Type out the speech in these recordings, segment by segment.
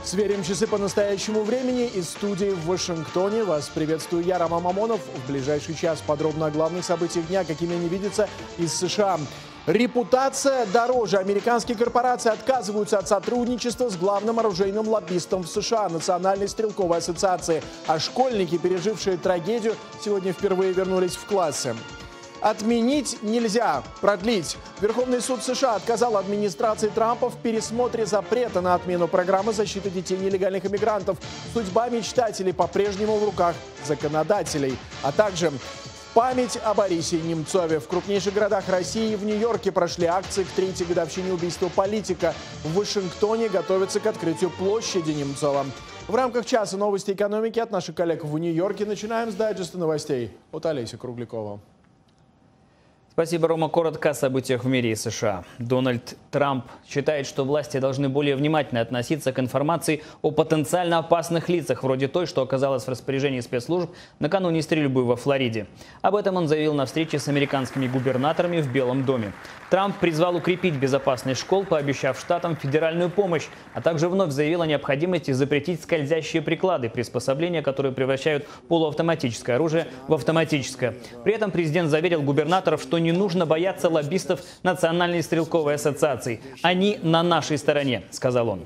Сверим часы по настоящему времени. Из студии в Вашингтоне вас приветствую я, Роман Мамонов. В ближайший час подробно о главных событиях дня, какими они видятся из США. Репутация дороже. Американские корпорации отказываются от сотрудничества с главным оружейным лоббистом в США, Национальной стрелковой ассоциации. А школьники, пережившие трагедию, сегодня впервые вернулись в классы. Отменить нельзя, продлить. Верховный суд США отказал администрации Трампа в пересмотре запрета на отмену программы защиты детей нелегальных иммигрантов. Судьба мечтателей по-прежнему в руках законодателей. А также память о Борисе Немцове. В крупнейших городах России и в Нью-Йорке прошли акции к 3-й годовщине убийства политика. В Вашингтоне готовятся к открытию площади Немцова. В рамках часа новости экономики от наших коллег в Нью-Йорке начинаем с дайджеста новостей от Олеси Круглякова. Спасибо, Рома. Коротко о событиях в мире и США. Дональд Трамп считает, что власти должны более внимательно относиться к информации о потенциально опасных лицах, вроде той, что оказалась в распоряжении спецслужб накануне стрельбы во Флориде. Об этом он заявил на встрече с американскими губернаторами в Белом доме. Трамп призвал укрепить безопасность школ, пообещав штатам федеральную помощь, а также вновь заявил о необходимости запретить скользящие приклады, приспособления, которые превращают полуавтоматическое оружие в автоматическое. При этом президент заверил губернаторов, что не нужно бояться лоббистов Национальной стрелковой ассоциации. Они на нашей стороне, сказал он.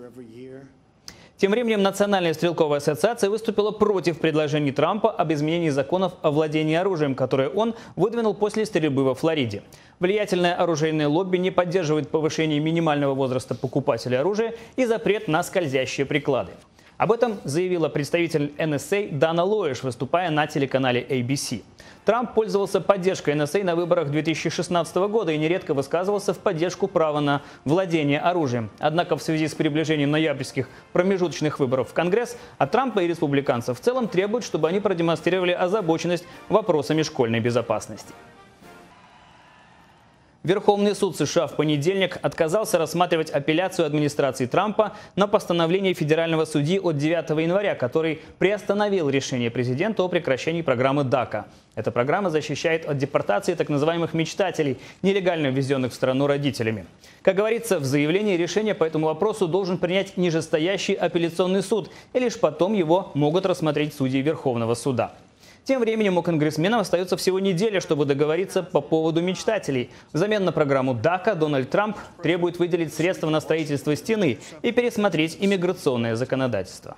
Тем временем Национальная стрелковая ассоциация выступила против предложений Трампа об изменении законов о владении оружием, которые он выдвинул после стрельбы во Флориде. Влиятельное оружейное лобби не поддерживает повышение минимального возраста покупателя оружия и запрет на скользящие приклады. Об этом заявила представитель NSA Дана Лоэш, выступая на телеканале ABC. Трамп пользовался поддержкой NSA на выборах 2016 года и нередко высказывался в поддержку права на владение оружием. Однако в связи с приближением ноябрьских промежуточных выборов в Конгресс от Трампа и республиканцев в целом требуют, чтобы они продемонстрировали озабоченность вопросами школьной безопасности. Верховный суд США в понедельник отказался рассматривать апелляцию администрации Трампа на постановление федерального судьи от 9 января, который приостановил решение президента о прекращении программы DACA. Эта программа защищает от депортации так называемых мечтателей, нелегально ввезенных в страну родителями. Как говорится в заявлении, решение по этому вопросу должен принять нижестоящий апелляционный суд, и лишь потом его могут рассмотреть судьи Верховного суда. Тем временем у конгрессменов остается всего неделя, чтобы договориться по поводу мечтателей. Взамен на программу DACA Дональд Трамп требует выделить средства на строительство стены и пересмотреть иммиграционное законодательство.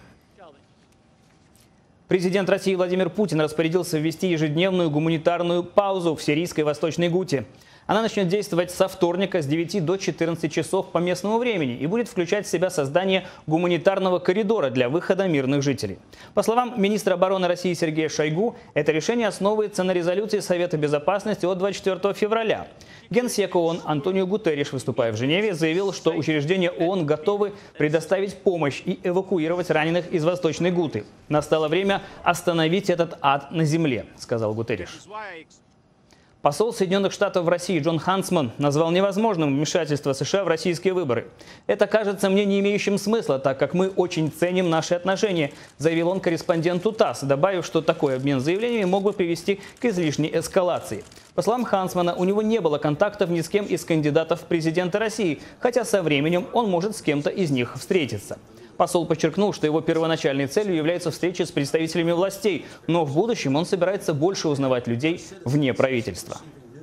Президент России Владимир Путин распорядился ввести ежедневную гуманитарную паузу в сирийской Восточной Гуте. Она начнет действовать со вторника с 9 до 14 часов по местному времени и будет включать в себя создание гуманитарного коридора для выхода мирных жителей. По словам министра обороны России Сергея Шойгу, это решение основывается на резолюции Совета Безопасности от 24 февраля. Генсек ООН Антонио Гутерриш, выступая в Женеве, заявил, что учреждения ООН готовы предоставить помощь и эвакуировать раненых из Восточной Гуты. Настало время остановить этот ад на земле, сказал Гутерриш. Посол Соединенных Штатов в России Джон Хансман назвал невозможным вмешательство США в российские выборы. «Это кажется мне не имеющим смысла, так как мы очень ценим наши отношения», заявил он корреспонденту ТАСС, добавив, что такой обмен заявлениями мог бы привести к излишней эскалации. По словам Хансмана, у него не было контактов ни с кем из кандидатов в президенты России, хотя со временем он может с кем-то из них встретиться. Посол подчеркнул, что его первоначальной целью является встреча с представителями властей, но в будущем он собирается больше узнавать людей вне правительства.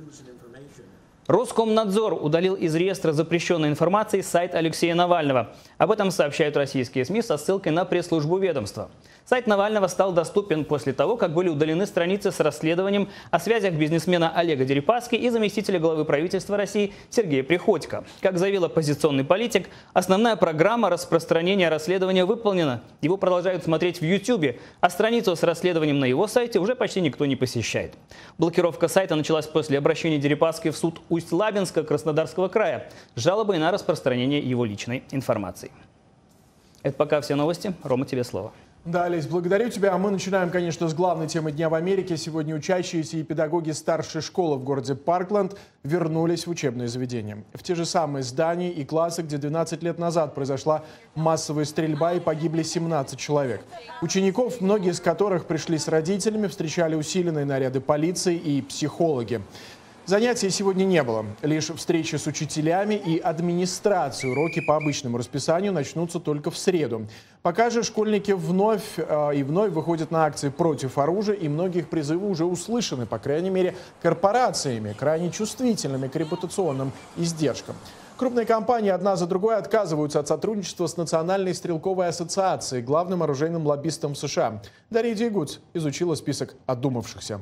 Роскомнадзор удалил из реестра запрещенной информации сайт Алексея Навального. Об этом сообщают российские СМИ со ссылкой на пресс-службу ведомства. Сайт Навального стал доступен после того, как были удалены страницы с расследованием о связях бизнесмена Олега Дерипаски и заместителя главы правительства России Сергея Приходько. Как заявил оппозиционный политик, основная программа распространения расследования выполнена. Его продолжают смотреть в YouTube, а страницу с расследованием на его сайте уже почти никто не посещает. Блокировка сайта началась после обращения Дерипаски в суд Усть-Лабинска Краснодарского края с жалобой на распространение его личной информации. Это пока все новости. Рома, тебе слово. Да, Олесь, благодарю тебя. А мы начинаем, конечно, с главной темы дня в Америке. Сегодня учащиеся и педагоги старшей школы в городе Паркленд вернулись в учебные заведения. В те же самые здания и классы, где 12 лет назад произошла массовая стрельба и погибли 17 человек. Учеников, многие из которых пришли с родителями, встречали усиленные наряды полиции и психологи. Занятий сегодня не было. Лишь встречи с учителями и администрацией. Уроки по обычному расписанию начнутся только в среду. Пока же школьники вновь и вновь выходят на акции против оружия, и многие их призывы уже услышаны, по крайней мере, корпорациями, крайне чувствительными к репутационным издержкам. Крупные компании одна за другой отказываются от сотрудничества с Национальной стрелковой ассоциацией, главным оружейным лоббистом в США. Дарья Дьягуц изучила список отдумавшихся.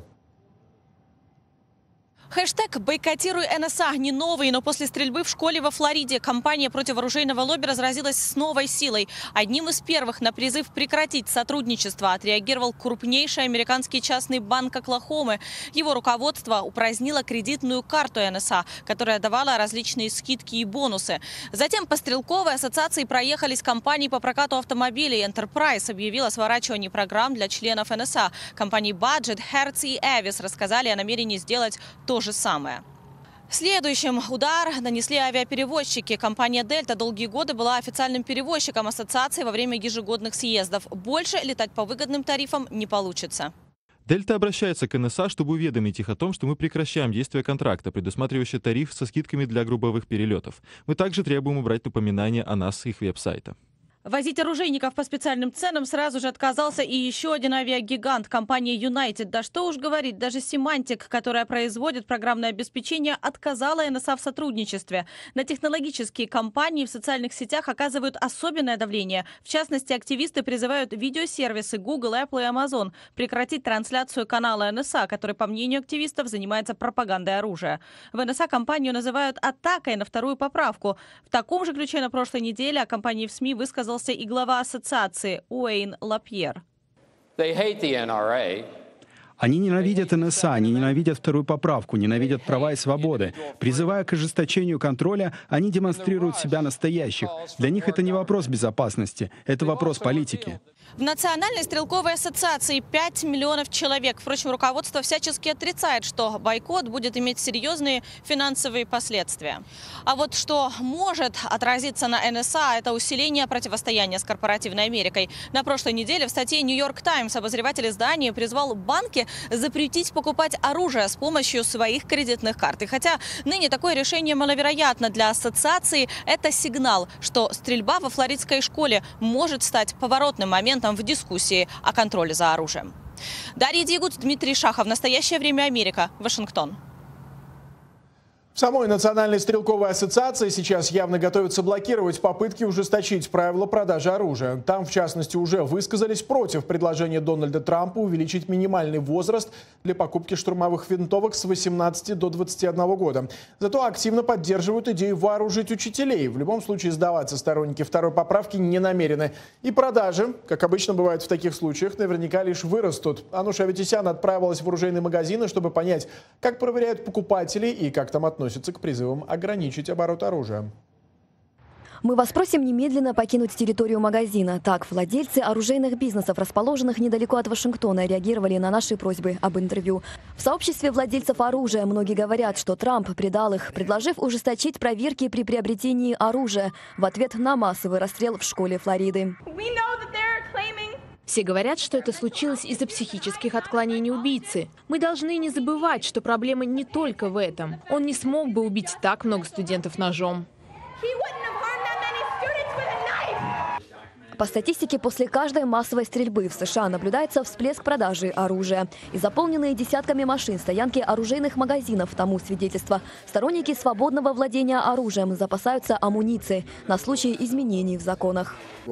Хэштег «Бойкотируй НСА» не новый, но после стрельбы в школе во Флориде кампания против оружейного лобби разразилась с новой силой. Одним из первых на призыв прекратить сотрудничество отреагировал крупнейший американский частный банк Оклахомы. Его руководство упразднило кредитную карту НСА, которая давала различные скидки и бонусы. Затем по стрелковой ассоциации проехались компании по прокату автомобилей. Enterprise объявила о сворачивании программ для членов НСА. Компании Budget, Hertz и Avis рассказали о намерении сделать то же самое. Следующим удар нанесли авиаперевозчики. Компания Delta долгие годы была официальным перевозчиком ассоциации во время ежегодных съездов. Больше летать по выгодным тарифам не получится. Дельта обращается к НСА, чтобы уведомить их о том, что мы прекращаем действие контракта, предусматривающего тариф со скидками для групповых перелетов. Мы также требуем убрать напоминания о нас с их веб-сайта. Возить оружейников по специальным ценам сразу же отказался и еще один авиагигант, компания United. Да что уж говорить, даже Symantec, которая производит программное обеспечение, отказала НСА в сотрудничестве. На технологические компании в социальных сетях оказывают особенное давление. В частности, активисты призывают видеосервисы Google, Apple и Amazon прекратить трансляцию канала НСА, который, по мнению активистов, занимается пропагандой оружия. В НСА компанию называют атакой на вторую поправку. В таком же ключе на прошлой неделе о компании в СМИ высказался и глава ассоциации Уэйн Лапьер. Они ненавидят НСА, они ненавидят вторую поправку, ненавидят права и свободы. Призывая к ожесточению контроля, они демонстрируют себя настоящих. Для них это не вопрос безопасности, это вопрос политики. В Национальной стрелковой ассоциации 5 миллионов человек. Впрочем, руководство всячески отрицает, что бойкот будет иметь серьезные финансовые последствия. А вот что может отразиться на НСА, это усиление противостояния с корпоративной Америкой. На прошлой неделе в статье New York Times обозреватель издания призвал банки запретить покупать оружие с помощью своих кредитных карт. И хотя ныне такое решение маловероятно, для ассоциации это сигнал, что стрельба во флоридской школе может стать поворотным моментом в дискуссии о контроле за оружием. Дарья Дьягуц, Дмитрий Шахов. В настоящее время Америка. Вашингтон. В самой Национальной стрелковой ассоциации сейчас явно готовятся блокировать попытки ужесточить правила продажи оружия. Там, в частности, уже высказались против предложения Дональда Трампа увеличить минимальный возраст для покупки штурмовых винтовок с 18 до 21 года. Зато активно поддерживают идею вооружить учителей. В любом случае сдаваться сторонники второй поправки не намерены. И продажи, как обычно бывает в таких случаях, наверняка лишь вырастут. Ануша Аветисян отправилась в оружейные магазины, чтобы понять, как проверяют покупателей и как там относятся к призывам ограничить оборот оружия. Мы вас просим немедленно покинуть территорию магазина. Так, владельцы оружейных бизнесов, расположенных недалеко от Вашингтона, реагировали на наши просьбы об интервью. В сообществе владельцев оружия многие говорят, что Трамп предал их, предложив ужесточить проверки при приобретении оружия в ответ на массовый расстрел в школе Флориды. Все говорят, что это случилось из-за психических отклонений убийцы. Мы должны не забывать, что проблема не только в этом. Он не смог бы убить так много студентов ножом. По статистике, после каждой массовой стрельбы в США наблюдается всплеск продажи оружия. И заполненные десятками машин стоянки оружейных магазинов тому свидетельство. Сторонники свободного владения оружием запасаются амуницией на случай изменений в законах.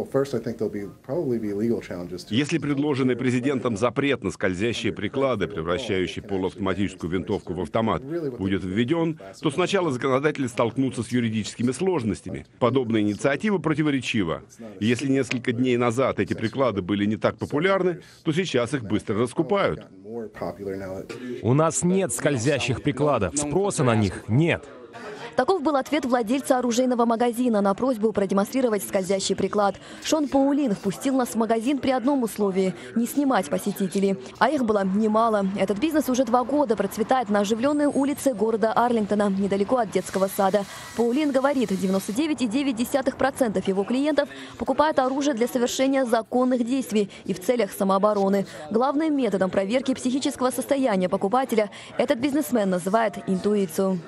Если предложенный президентом запрет на скользящие приклады, превращающий полуавтоматическую винтовку в автомат, будет введен, то сначала законодатели столкнутся с юридическими сложностями. Подобная инициатива противоречива. Если несколько дней назад эти приклады были не так популярны, то сейчас их быстро раскупают. У нас нет скользящих прикладов, спроса на них нет. Таков был ответ владельца оружейного магазина на просьбу продемонстрировать скользящий приклад. Шон Паулин впустил нас в магазин при одном условии – не снимать посетителей. А их было немало. Этот бизнес уже 2 года процветает на оживленной улице города Арлингтона, недалеко от детского сада. Паулин говорит, 99,9% его клиентов покупают оружие для совершения законных действий и в целях самообороны. Главным методом проверки психического состояния покупателя этот бизнесмен называет интуицию.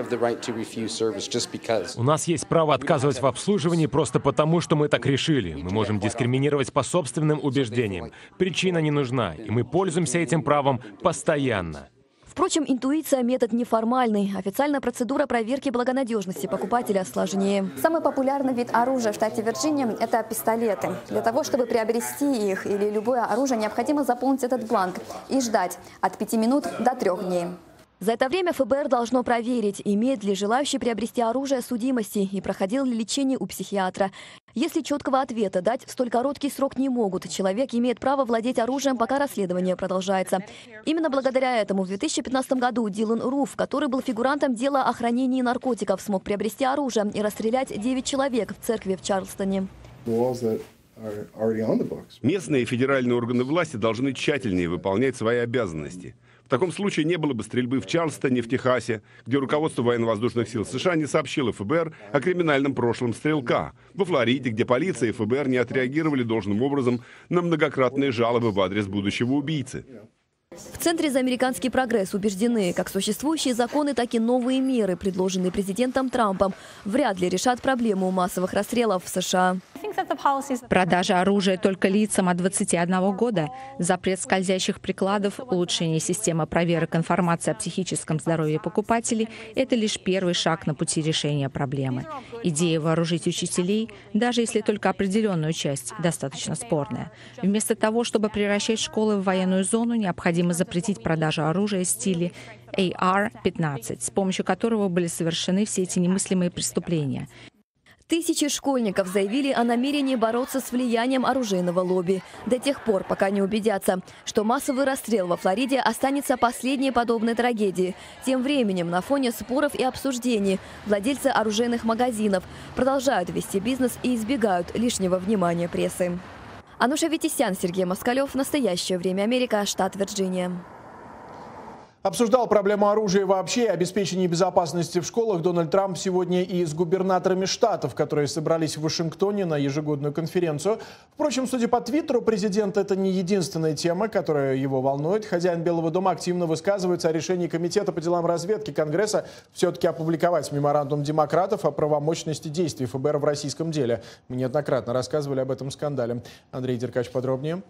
У нас есть право отказывать в обслуживании просто потому, что мы так решили. Мы можем дискриминировать по собственным убеждениям. Причина не нужна, и мы пользуемся этим правом постоянно. Впрочем, интуиция – метод неформальный. Официальная процедура проверки благонадежности покупателя сложнее. Самый популярный вид оружия в штате Вирджиния – это пистолеты. Для того, чтобы приобрести их или любое оружие, необходимо заполнить этот бланк и ждать от 5 минут до 3 дней. За это время ФБР должно проверить, имеет ли желающий приобрести оружие судимости и проходил ли лечение у психиатра. Если четкого ответа дать в столь короткий срок не могут, человек имеет право владеть оружием, пока расследование продолжается. Именно благодаря этому в 2015 году Дилан Руф, который был фигурантом дела о хранении наркотиков, смог приобрести оружие и расстрелять 9 человек в церкви в Чарльстоне. Местные и федеральные органы власти должны тщательнее выполнять свои обязанности. В таком случае не было бы стрельбы в Чарльстоне, в Техасе, где руководство военно-воздушных сил США не сообщило ФБР о криминальном прошлом стрелка, во Флориде, где полиция и ФБР не отреагировали должным образом на многократные жалобы в адрес будущего убийцы. В Центре за американский прогресс убеждены, как существующие законы, так и новые меры, предложенные президентом Трампом, вряд ли решат проблему массовых расстрелов в США. Продажа оружия только лицам от 21 года, запрет скользящих прикладов, улучшение системы проверок информации о психическом здоровье покупателей – это лишь первый шаг на пути решения проблемы. Идея вооружить учителей, даже если только определенную часть, достаточно спорная. Вместо того, чтобы превращать школы в военную зону, необходимо запретить продажу оружия в стиле AR-15, с помощью которого были совершены все эти немыслимые преступления. Тысячи школьников заявили о намерении бороться с влиянием оружейного лобби. До тех пор, пока не убедятся, что массовый расстрел во Флориде останется последней подобной трагедией. Тем временем, на фоне споров и обсуждений, владельцы оружейных магазинов продолжают вести бизнес и избегают лишнего внимания прессы. Ануша Витисян, Сергей Москалев. Настоящее время. Америка. Штат Вирджиния. Обсуждал проблему оружия вообще и обеспечения безопасности в школах Дональд Трамп сегодня и с губернаторами штатов, которые собрались в Вашингтоне на ежегодную конференцию. Впрочем, судя по твиттеру президента, это не единственная тема, которая его волнует. Хозяин Белого дома активно высказывается о решении Комитета по делам разведки Конгресса все-таки опубликовать меморандум демократов о правомощности действий ФБР в российском деле. Мы неоднократно рассказывали об этом скандале. Андрей Деркач подробнее.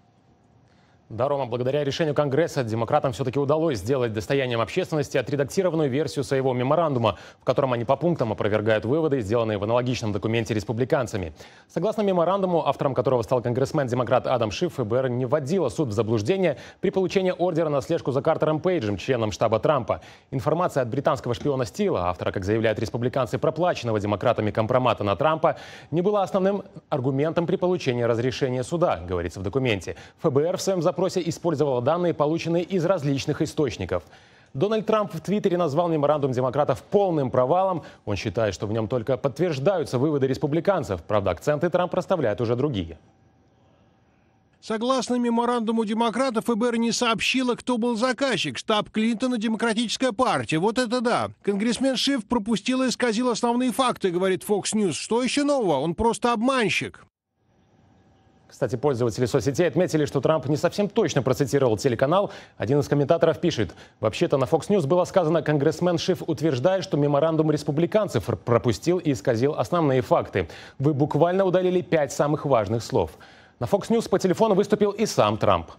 Да, Рома, благодаря решению Конгресса демократам все-таки удалось сделать достоянием общественности отредактированную версию своего меморандума, в котором они по пунктам опровергают выводы, сделанные в аналогичном документе республиканцами. Согласно меморандуму, автором которого стал конгрессмен-демократ Адам Шиф, ФБР не вводило суд в заблуждение при получении ордера на слежку за Картером Пейджем, членом штаба Трампа. Информация от британского шпиона Стила, автора, как заявляют республиканцы, проплаченного демократами компромата на Трампа, не была основным аргументом при получении разрешения суда, говорится в документе. ФБР в своем запросе использовала данные, полученные из различных источников. Дональд Трамп в Твиттере назвал меморандум демократов полным провалом. Он считает, что в нем только подтверждаются выводы республиканцев. Правда, акценты Трамп расставляет уже другие. Согласно меморандуму демократов, ФБР не сообщила, кто был заказчик. Штаб Клинтона, Демократическая партия. Вот это да. Конгрессмен Шиф пропустил и исказил основные факты, говорит Fox News. Что еще нового? Он просто обманщик. Кстати, пользователи соцсетей отметили, что Трамп не совсем точно процитировал телеканал. Один из комментаторов пишет: «Вообще-то на Fox News было сказано, конгрессмен Шиф утверждает, что меморандум республиканцев пропустил и исказил основные факты. Вы буквально удалили 5 самых важных слов». На Fox News по телефону выступил и сам Трамп.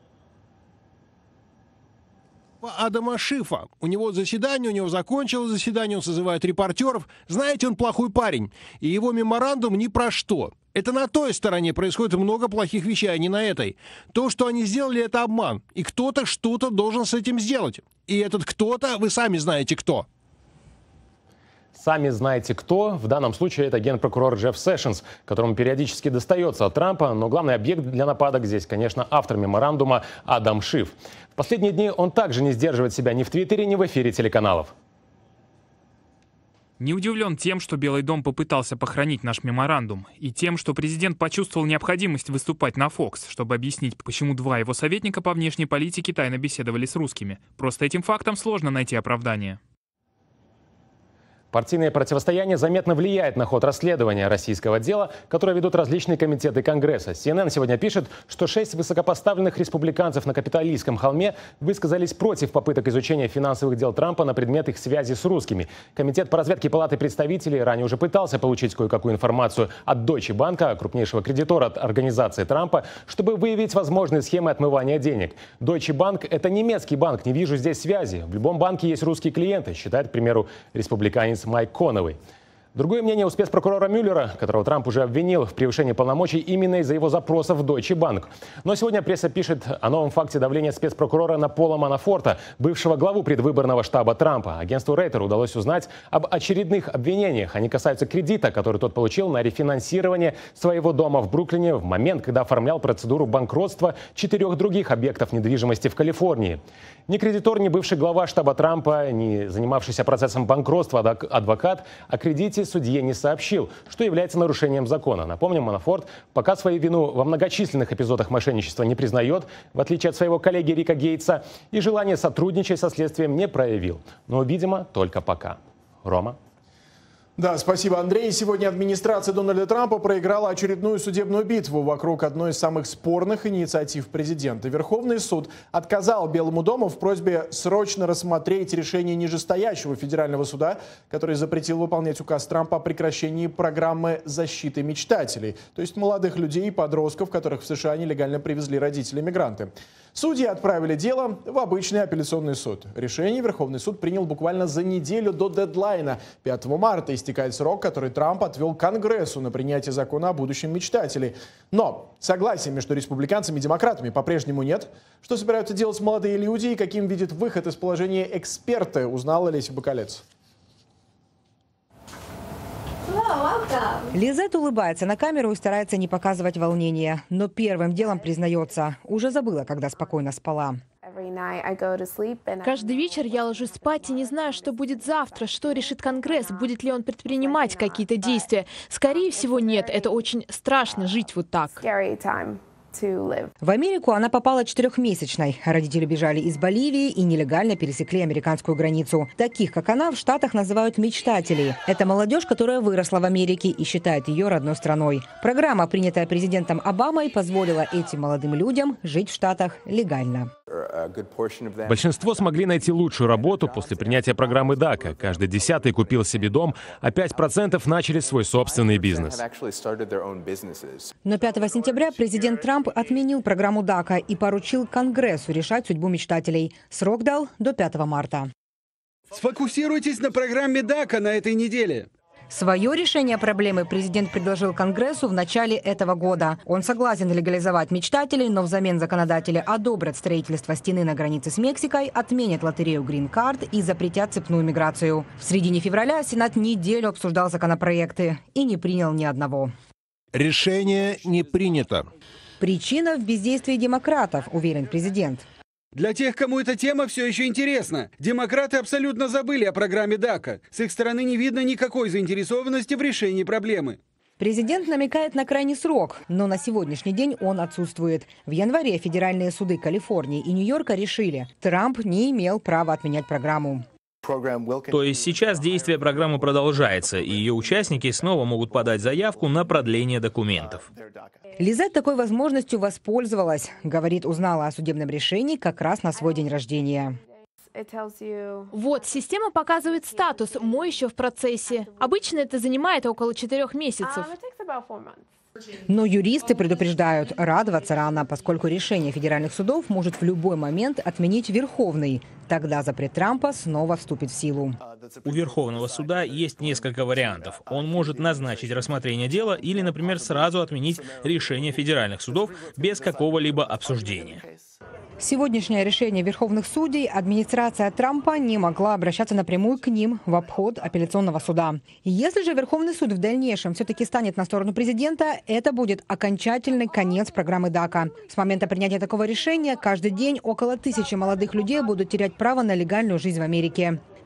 Адама Шифа. У него заседание, у него закончилось заседание, он созывает репортеров. Знаете, он плохой парень. И его меморандум ни про что. Это на той стороне происходит много плохих вещей, а не на этой. То, что они сделали, это обман. И кто-то что-то должен с этим сделать. И этот кто-то, вы сами знаете кто. Сами знаете кто. В данном случае это генпрокурор Джефф Сэшенс, которому периодически достается от Трампа. Но главный объект для нападок здесь, конечно, автор меморандума Адам Шиф. В последние дни он также не сдерживает себя ни в Твиттере, ни в эфире телеканалов. Не удивлен тем, что Белый дом попытался похоронить наш меморандум, и тем, что президент почувствовал необходимость выступать на Fox, чтобы объяснить, почему два его советника по внешней политике тайно беседовали с русскими. Просто этим фактом сложно найти оправдание. Партийное противостояние заметно влияет на ход расследования российского дела, которое ведут различные комитеты Конгресса. CNN сегодня пишет, что 6 высокопоставленных республиканцев на Капитолийском холме высказались против попыток изучения финансовых дел Трампа на предмет их связи с русскими. Комитет по разведке Палаты представителей ранее уже пытался получить кое-какую информацию от Deutsche Bank, крупнейшего кредитора от организации Трампа, чтобы выявить возможные схемы отмывания денег. Deutsche Bank – это немецкий банк, не вижу здесь связи. В любом банке есть русские клиенты, считает, к примеру, республиканец Майк Коновой. Другое мнение у спецпрокурора Мюллера, которого Трамп уже обвинил в превышении полномочий именно из-за его запросов в Deutsche Bank. Но сегодня пресса пишет о новом факте давления спецпрокурора на Пола Манафорта, бывшего главу предвыборного штаба Трампа. Агентству Рейтер удалось узнать об очередных обвинениях. Они касаются кредита, который тот получил на рефинансирование своего дома в Бруклине в момент, когда оформлял процедуру банкротства 4 других объектов недвижимости в Калифорнии. Ни кредитор, ни бывший глава штаба Трампа, ни занимавшийся процессом банкротства адвокат о кредите судье не сообщил, что является нарушением закона. Напомним, Манафорт пока свою вину во многочисленных эпизодах мошенничества не признает, в отличие от своего коллеги Рика Гейтса, и желание сотрудничать со следствием не проявил. Но, видимо, только пока. Рома? Да, спасибо, Андрей. Сегодня администрация Дональда Трампа проиграла очередную судебную битву вокруг одной из самых спорных инициатив президента. Верховный суд отказал Белому дому в просьбе срочно рассмотреть решение нижестоящего федерального суда, который запретил выполнять указ Трампа о прекращении программы защиты мечтателей, то есть молодых людей и подростков, которых в США нелегально привезли родители-мигранты. Судьи отправили дело в обычный апелляционный суд. Решение Верховный суд принял буквально за неделю до дедлайна. 5 марта истекает срок, который Трамп отвел Конгрессу на принятие закона о будущем мечтателей. Но согласия между республиканцами и демократами по-прежнему нет. Что собираются делать молодые люди и каким видит выход из положения эксперты, узнала Леся Бакалец. Лизет улыбается на камеру и старается не показывать волнения. Но первым делом признается, уже забыла, когда спокойно спала. Каждый вечер я ложусь спать и не знаю, что будет завтра, что решит Конгресс, будет ли он предпринимать какие-то действия. Скорее всего, нет. Это очень страшно жить вот так. В Америку она попала 4-месячной. Родители бежали из Боливии и нелегально пересекли американскую границу. Таких, как она, в Штатах называют мечтателей. Это молодежь, которая выросла в Америке и считает ее родной страной. Программа, принятая президентом Обамой, позволила этим молодым людям жить в Штатах легально. Большинство смогли найти лучшую работу после принятия программы DACA. Каждый 10-й купил себе дом, а 5% начали свой собственный бизнес. Но 5 сентября президент Трамп отменил программу DACA и поручил Конгрессу решать судьбу мечтателей. Срок дал до 5 марта. Сфокусируйтесь на программе DACA на этой неделе. Свое решение проблемы президент предложил Конгрессу в начале этого года. Он согласен легализовать мечтателей, но взамен законодатели одобрят строительство стены на границе с Мексикой, отменят лотерею Green Card и запретят цепную миграцию. В середине февраля Сенат неделю обсуждал законопроекты и не принял ни одного. Решение не принято. Причина в бездействии демократов, уверен президент. Для тех, кому эта тема все еще интересна, демократы абсолютно забыли о программе DACA. С их стороны не видно никакой заинтересованности в решении проблемы. Президент намекает на крайний срок, но на сегодняшний день он отсутствует. В январе федеральные суды Калифорнии и Нью-Йорка решили, Трамп не имел права отменять программу. То есть сейчас действие программы продолжается, и ее участники снова могут подать заявку на продление документов. Лизет такой возможностью воспользовалась. Говорит, узнала о судебном решении как раз на свой день рождения. Вот, система показывает статус, мой еще в процессе. Обычно это занимает около 4 месяцев. Но юристы предупреждают, радоваться рано, поскольку решение федеральных судов может в любой момент отменить Верховный. Тогда запрет Трампа снова вступит в силу. У Верховного суда есть несколько вариантов. Он может назначить рассмотрение дела или, например, сразу отменить решение федеральных судов без какого-либо обсуждения. Сегодняшнее решение верховных судей администрация Трампа не могла обращаться напрямую к ним в обход апелляционного суда. Если же Верховный суд в дальнейшем все-таки станет на сторону президента, это будет окончательный конец программы DACA. С момента принятия такого решения каждый день около 1000 молодых людей будут терять право на легальную жизнь в Америке.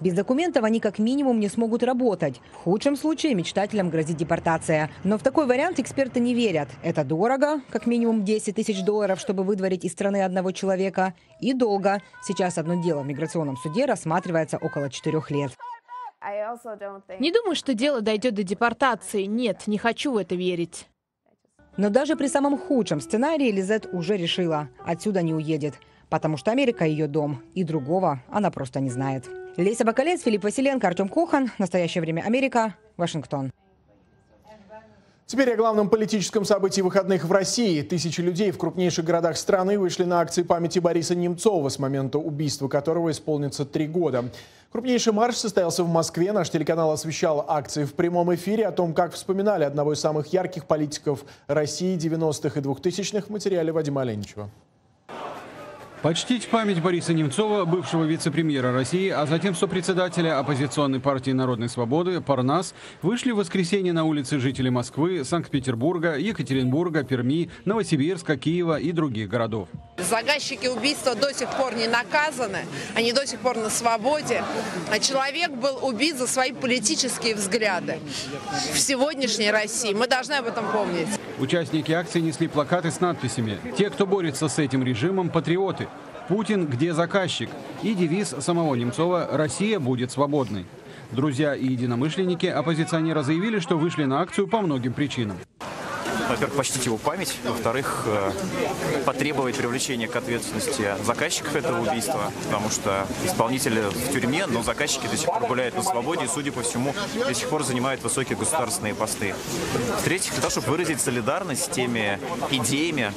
Без документов они как минимум не смогут работать. В худшем случае мечтателям грозит депортация. Но в такой вариант эксперты не верят. Это дорого, как минимум 10 тысяч долларов, чтобы выдворить из страны одного человека. И долго. Сейчас одно дело в миграционном суде рассматривается около 4 лет. Не думаю, что дело дойдет до депортации. Нет, не хочу в это верить. Но даже при самом худшем сценарии Лизет уже решила – отсюда не уедет. Потому что Америка – ее дом. И другого она просто не знает. Леся Бакалец, Филипп Василенко, Артем Кохан. Настоящее время Америка. Вашингтон. Теперь о главном политическом событии выходных в России. Тысячи людей в крупнейших городах страны вышли на акции памяти Бориса Немцова, с момента убийства которого исполнится 3 года. Крупнейший марш состоялся в Москве. Наш телеканал освещал акции в прямом эфире. О том, как вспоминали одного из самых ярких политиков России 90-х и 2000-х, в материале Вадима Оленичева. Почтить память Бориса Немцова, бывшего вице-премьера России, а затем сопредседателя оппозиционной партии «Народной свободы» Парнас, вышли в воскресенье на улицы жители Москвы, Санкт-Петербурга, Екатеринбурга, Перми, Новосибирска, Киева и других городов. Заказчики убийства до сих пор не наказаны, они до сих пор на свободе. А человек был убит за свои политические взгляды. В сегодняшней России мы должны об этом помнить. Участники акции несли плакаты с надписями «Те, кто борется с этим режимом, патриоты». «Путин, где заказчик?» И девиз самого Немцова «Россия будет свободной». Друзья и единомышленники оппозиционера заявили, что вышли на акцию по многим причинам. Во-первых, почтить его память. Во-вторых, потребовать привлечения к ответственности заказчиков этого убийства, потому что исполнители в тюрьме, но заказчики до сих пор гуляют на свободе и, судя по всему, до сих пор занимают высокие государственные посты. В-третьих, для того, чтобы выразить солидарность с теми идеями,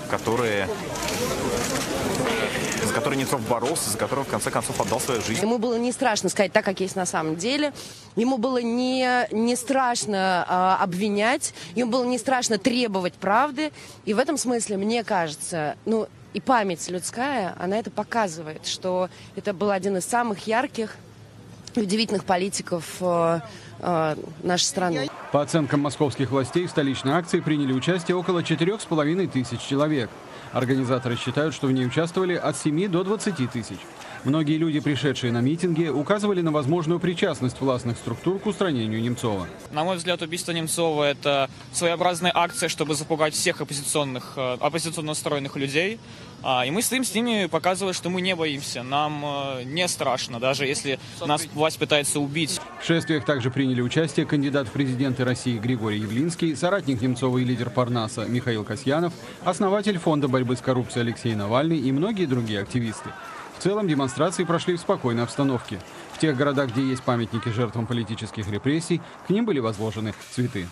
за которые Немцов боролся, за которые в конце концов отдал свою жизнь. Ему было не страшно сказать так, как есть на самом деле. Ему было не страшно обвинять, ему было не страшно требовать правды. И в этом смысле, мне кажется, и память людская, она это показывает, что это был один из самых ярких и удивительных политиков нашей страны. По оценкам московских властей, в столичной акции приняли участие около 4500 человек. Организаторы считают, что в ней участвовали от 7 до 20 тысяч. Многие люди, пришедшие на митинги, указывали на возможную причастность властных структур к устранению Немцова. На мой взгляд, убийство Немцова – это своеобразная акция, чтобы запугать всех оппозиционно настроенных людей. И мы стоим с ними, показывая, что мы не боимся. Нам не страшно, даже если нас власть пытается убить. В шествиях также приняли участие кандидат в президенты России Григорий Явлинский, соратник Немцова и лидер Парнаса Михаил Касьянов, основатель Фонда борьбы с коррупцией Алексей Навальный и многие другие активисты. В целом демонстрации прошли в спокойной обстановке. В тех городах, где есть памятники жертвам политических репрессий, к ним были возложены цветы.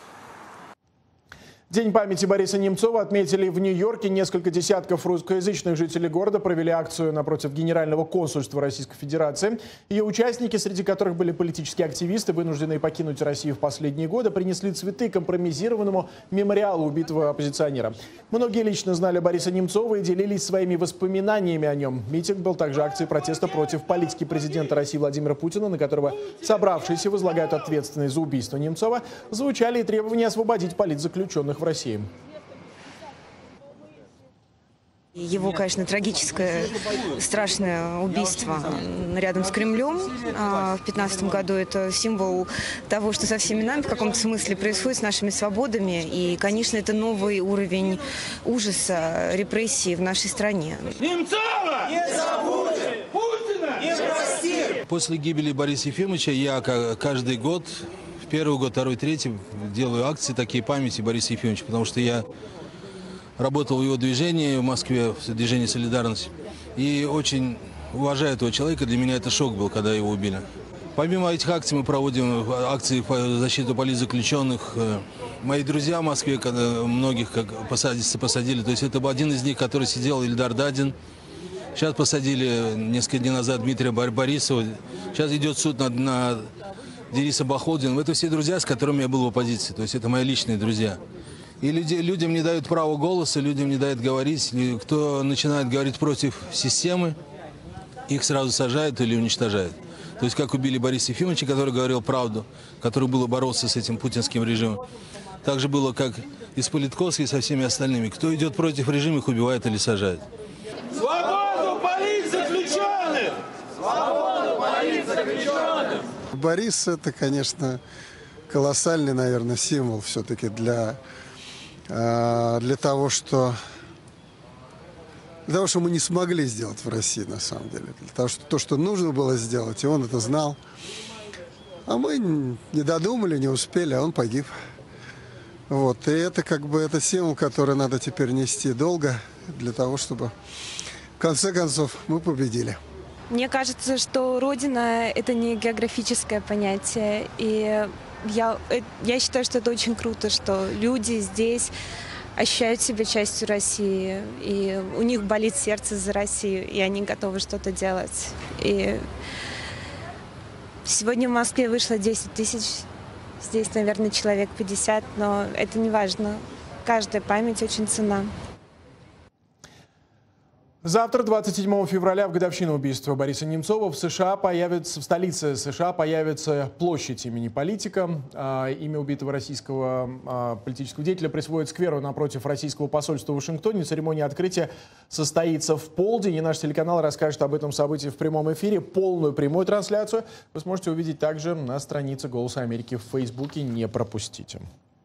День памяти Бориса Немцова отметили в Нью-Йорке. Несколько десятков русскоязычных жителей города провели акцию напротив Генерального консульства Российской Федерации. Ее участники, среди которых были политические активисты, вынужденные покинуть Россию в последние годы, принесли цветы к импровизированному мемориалу убитого оппозиционера. Многие лично знали Бориса Немцова и делились своими воспоминаниями о нем. Митинг был также акцией протеста против политики президента России Владимира Путина, на которого собравшиеся возлагают ответственность за убийство Немцова. Звучали и требования освободить политзаключенных в России. Его, конечно, трагическое, страшное убийство рядом с Кремлем в 2015 году – это символ того, что со всеми нами в каком-то смысле происходит, с нашими свободами. И, конечно, это новый уровень ужаса, репрессий в нашей стране. Немцова не забудем! Путина не простим! После гибели Бориса Ефимовича я каждый год, первый год, второй, третий, делаю акции такие памяти Бориса Ефимовича, потому что я работал в его движении в Москве, в движении «Солидарность». И очень уважаю этого человека. Для меня это шок был, когда его убили. Помимо этих акций мы проводим акции по защиту политзаключенных. Мои друзья в Москве, когда многих посадили, то есть это был один из них, который сидел, Ильдар Дадин. Сейчас посадили несколько дней назад Дмитрия Борисова. Сейчас идет суд на Дениса Бахолдина. Это все друзья, с которыми я был в оппозиции. То есть это мои личные друзья. И людям не дают права голоса, людям не дают говорить. Кто начинает говорить против системы, их сразу сажают или уничтожают. То есть как убили Бориса Ефимовича, который говорил правду, который боролся с этим путинским режимом. Так же было, как и с Политковским, и со всеми остальными. Кто идет против режима, их убивают или сажают. Свободу политзаключенных! Свободу политзаключенных! Борис — это, конечно, колоссальный, наверное, символ все-таки для того, что мы не смогли сделать в России, на самом деле. Для того, что то, что нужно было сделать, и он это знал. А мы не додумали, не успели, а он погиб. Вот. И это это символ, который надо теперь нести долго, для того, чтобы в конце концов мы победили. Мне кажется, что Родина — это не географическое понятие. И я считаю, что это очень круто, что люди здесь ощущают себя частью России, и у них болит сердце за Россию, и они готовы что-то делать. И сегодня в Москве вышло 10 тысяч, здесь, наверное, человек 50, но это не важно. Каждая память очень ценна. Завтра, 27 февраля, в годовщину убийства Бориса Немцова, в столице США появится площадь имени политика. Имя убитого российского политического деятеля присвоит скверу напротив российского посольства в Вашингтоне. Церемония открытия состоится в полдень, и наш телеканал расскажет об этом событии в прямом эфире. Полную прямую трансляцию вы сможете увидеть также на странице «Голоса Америки» в Фейсбуке. Не пропустите.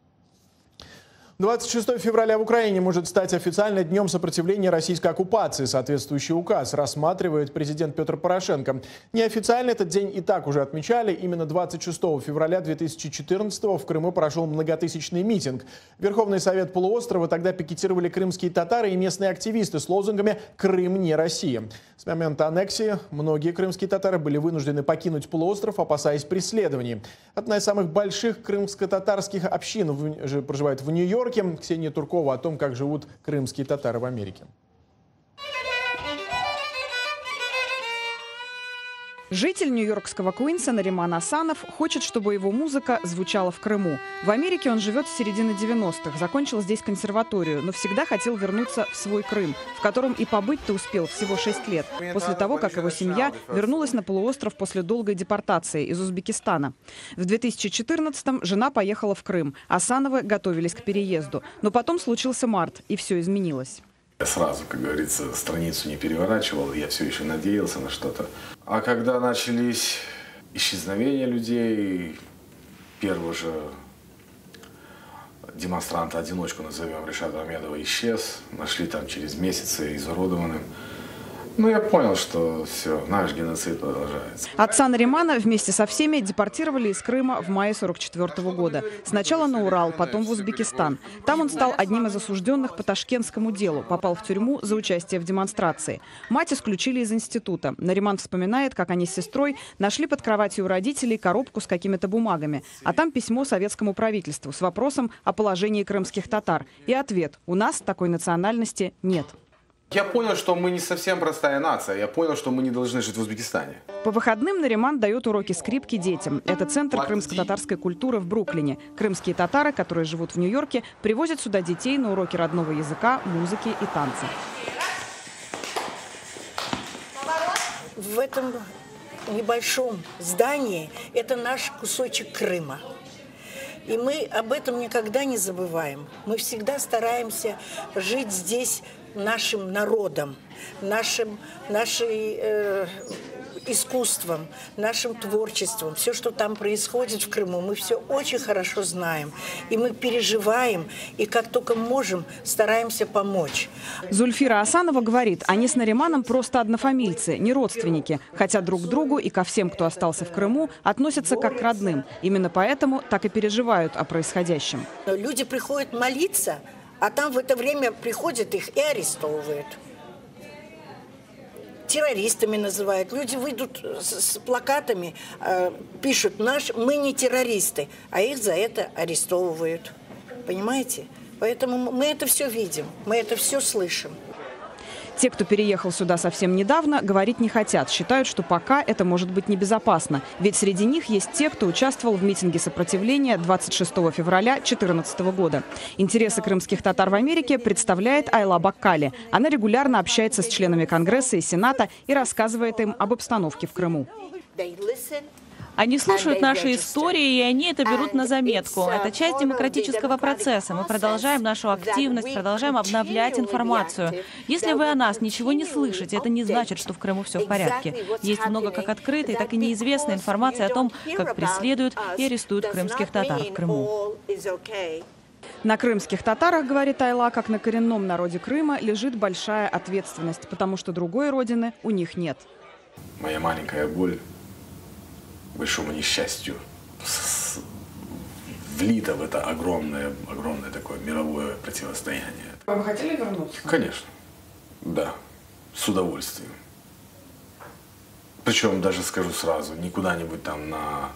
26 февраля в Украине может стать официально днем сопротивления российской оккупации. Соответствующий указ рассматривает президент Петр Порошенко. Неофициально этот день и так уже отмечали. Именно 26 февраля 2014 в Крыму прошел многотысячный митинг. Верховный совет полуострова тогда пикетировали крымские татары и местные активисты с лозунгами «Крым не Россия». С момента аннексии многие крымские татары были вынуждены покинуть полуостров, опасаясь преследований. Одна из самых больших крымско-татарских общин проживает в Нью-Йорке. Ксения Туркова о том, как живут крымские татары в Америке. Житель нью-йоркского Куинса Нариман Асанов хочет, чтобы его музыка звучала в Крыму. В Америке он живет с середины 90-х, закончил здесь консерваторию, но всегда хотел вернуться в свой Крым, в котором и побыть-то успел всего 6 лет, после того, как его семья вернулась на полуостров после долгой депортации из Узбекистана. В 2014-м жена поехала в Крым. Асановы готовились к переезду. Но потом случился март, и все изменилось. Я сразу, как говорится, страницу не переворачивал, я все еще надеялся на что-то. А когда начались исчезновения людей, первого же демонстранта-одиночку, назовем, Ришада Ахмедова, исчез. Нашли там через месяцы изуродованным. Ну, я понял, что все, наш геноцид продолжается. Отца Наримана вместе со всеми депортировали из Крыма в мае 1944 года. Сначала на Урал, потом в Узбекистан. Там он стал одним из осужденных по ташкентскому делу, попал в тюрьму за участие в демонстрации. Мать исключили из института. Нариман вспоминает, как они с сестрой нашли под кроватью у родителей коробку с какими-то бумагами. А там письмо советскому правительству с вопросом о положении крымских татар. И ответ: у нас такой национальности нет. Я понял, что мы не совсем простая нация. Я понял, что мы не должны жить в Узбекистане. По выходным Нариман дает уроки скрипки детям. Это центр крымско-татарской культуры в Бруклине. Крымские татары, которые живут в Нью-Йорке, привозят сюда детей на уроки родного языка, музыки и танца. В этом небольшом здании это наш кусочек Крыма. И мы об этом никогда не забываем. Мы всегда стараемся жить здесь нашим народом, нашим искусством, нашим творчеством. Все, что там происходит в Крыму, мы все очень хорошо знаем. И мы переживаем, и как только можем, стараемся помочь. Зульфира Асанова говорит, они с Нариманом просто однофамильцы, не родственники. Хотя друг к другу и ко всем, кто остался в Крыму, относятся как к родным. Именно поэтому так и переживают о происходящем. Люди приходят молиться, а там в это время приходят их и арестовывают. Террористами называют. Люди выйдут с плакатами, пишут: мы не террористы, а их за это арестовывают. Понимаете? Поэтому мы это все видим, мы это все слышим. Те, кто переехал сюда совсем недавно, говорить не хотят. Считают, что пока это может быть небезопасно. Ведь среди них есть те, кто участвовал в митинге сопротивления 26 февраля 2014 года. Интересы крымских татар в Америке представляет Айла Баккали. Она регулярно общается с членами Конгресса и Сената и рассказывает им об обстановке в Крыму. Они слушают наши истории, и они это берут на заметку. Это часть демократического процесса. Мы продолжаем нашу активность, продолжаем обновлять информацию. Если вы о нас ничего не слышите, это не значит, что в Крыму все в порядке. Есть много как открытой, так и неизвестной информации о том, как преследуют и арестуют крымских татар в Крыму. На крымских татарах, говорит Айла, как на коренном народе Крыма, лежит большая ответственность, потому что другой родины у них нет. Моя маленькая боль, к большому несчастью, влита в это огромное такое мировое противостояние. Вы хотели вернуться? Конечно, да, с удовольствием. Причем, даже скажу сразу, не куда-нибудь там на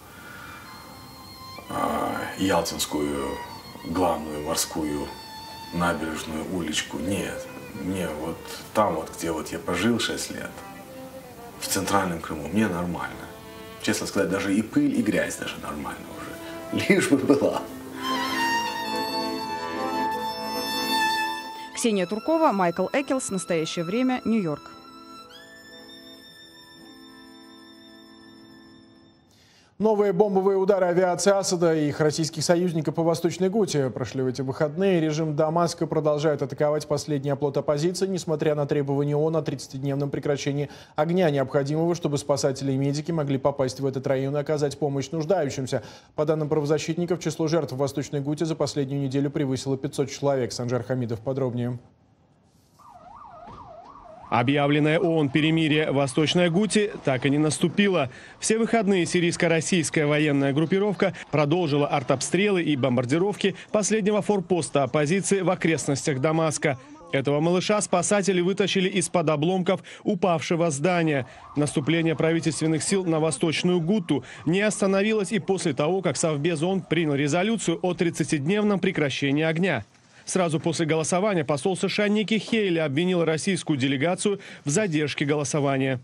Ялтинскую главную морскую набережную уличку. Нет, мне вот там вот, где вот я пожил 6 лет, в центральном Крыму, мне нормально. Честно сказать, даже и пыль, и грязь даже нормально уже. Лишь бы была. Ксения Туркова, Майкл Экелс. Настоящее время. Нью-Йорк. Новые бомбовые удары авиации Асада и их российских союзников по Восточной Гуте прошли в эти выходные. Режим Дамаска продолжает атаковать последний оплот оппозиции, несмотря на требования ООН о 30-дневном прекращении огня, необходимого, чтобы спасатели и медики могли попасть в этот район и оказать помощь нуждающимся. По данным правозащитников, число жертв в Восточной Гуте за последнюю неделю превысило 500 человек. Санжар Хамидов подробнее. Объявленное ООН перемирие в Восточной Гуте так и не наступило. Все выходные сирийско-российская военная группировка продолжила артобстрелы и бомбардировки последнего форпоста оппозиции в окрестностях Дамаска. Этого малыша спасатели вытащили из-под обломков упавшего здания. Наступление правительственных сил на Восточную Гуту не остановилось и после того, как Совбез ООН принял резолюцию о 30-дневном прекращении огня. Сразу после голосования посол США Ники Хейли обвинил российскую делегацию в задержке голосования.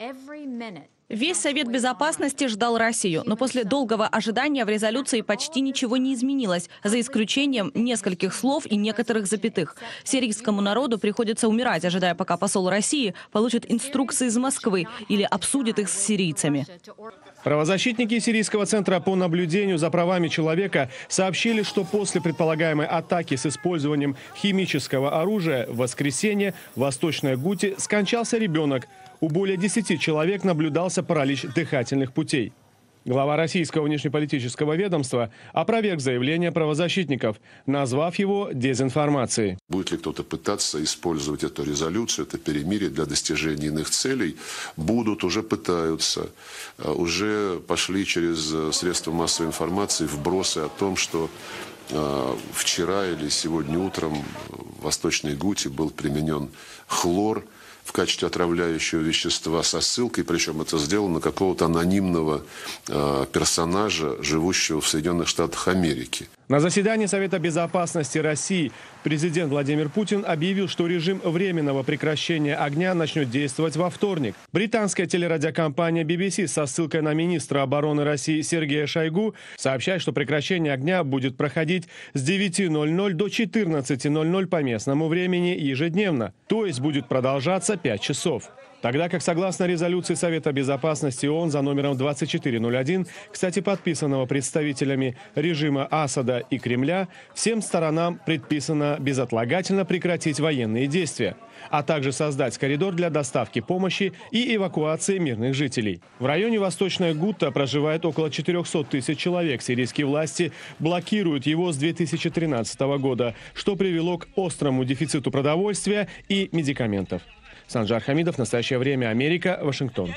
Весь Совет Безопасности ждал Россию, но после долгого ожидания в резолюции почти ничего не изменилось, за исключением нескольких слов и некоторых запятых. Сирийскому народу приходится умирать, ожидая, пока посол России получит инструкции из Москвы или обсудит их с сирийцами. Правозащитники Сирийского центра по наблюдению за правами человека сообщили, что после предполагаемой атаки с использованием химического оружия в воскресенье в Восточной Гуте скончался ребенок. У более 10 человек наблюдался паралич дыхательных путей. Глава российского внешнеполитического ведомства опроверг заявление правозащитников, назвав его дезинформацией. Будет ли кто-то пытаться использовать эту резолюцию, это перемирие для достижения иных целей? Будут, уже пытаются. Уже пошли через средства массовой информации вбросы о том, что вчера или сегодня утром в Восточной Гуте был применен хлор в качестве отравляющего вещества со ссылкой, причем это сделано какого-то анонимного персонажа, живущего в Соединенных Штатах Америки. На заседании Совета Безопасности России президент Владимир Путин объявил, что режим временного прекращения огня начнет действовать во вторник. Британская телерадиокомпания BBC со ссылкой на министра обороны России Сергея Шойгу сообщает, что прекращение огня будет проходить с 9:00 до 14:00 по местному времени ежедневно, то есть будет продолжаться 5 часов. Тогда как, согласно резолюции Совета Безопасности ООН за номером 2401, кстати, подписанного представителями режима Асада и Кремля, всем сторонам предписано безотлагательно прекратить военные действия, а также создать коридор для доставки помощи и эвакуации мирных жителей. В районе Восточная Гута проживает около 400 тысяч человек. Сирийские власти блокируют его с 2013 года, что привело к острому дефициту продовольствия и медикаментов. Санжар Хамидов, «Настоящее время», Америка, Вашингтон.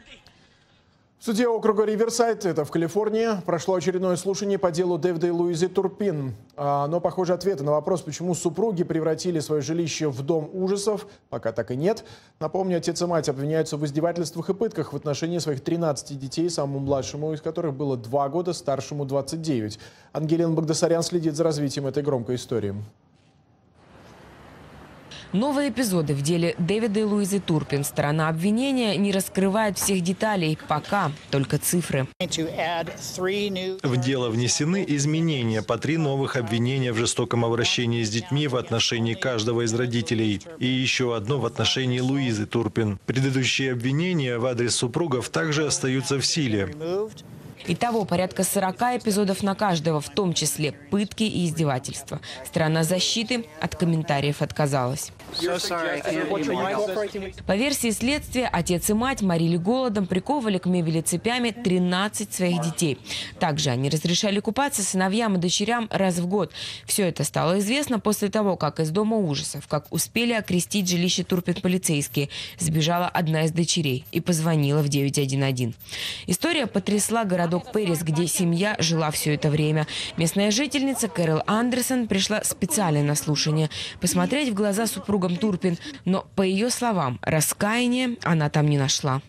В суде округа Риверсайд, это в Калифорнии, прошло очередное слушание по делу Дэвида и Луизы Турпин. Но, похоже, ответа на вопрос, почему супруги превратили свое жилище в дом ужасов, пока так и нет. Напомню, отец и мать обвиняются в издевательствах и пытках в отношении своих 13 детей, самому младшему из которых было 2 года, старшему 29. Ангелина Багдасарян следит за развитием этой громкой истории. Новые эпизоды в деле Дэвида и Луизы Турпин. Сторона обвинения не раскрывает всех деталей, пока только цифры. В дело внесены изменения по 3 новых обвинения в жестоком обращении с детьми в отношении каждого из родителей и еще одно в отношении Луизы Турпин. Предыдущие обвинения в адрес супругов также остаются в силе. Итого порядка 40 эпизодов на каждого, в том числе пытки и издевательства. Сторона защиты от комментариев отказалась. По версии следствия, отец и мать морили голодом, приковывали к мебели цепями 13 своих детей. Также они разрешали купаться сыновьям и дочерям раз в год. Все это стало известно после того, как из дома ужасов, как успели окрестить жилище Турпин полицейские, сбежала одна из дочерей и позвонила в 911. История потрясла городок Пэрис, где семья жила все это время. Местная жительница Кэрол Андерсон пришла специально на слушание посмотреть в глаза супругам Турпин, но, по ее словам, раскаяния она там не нашла.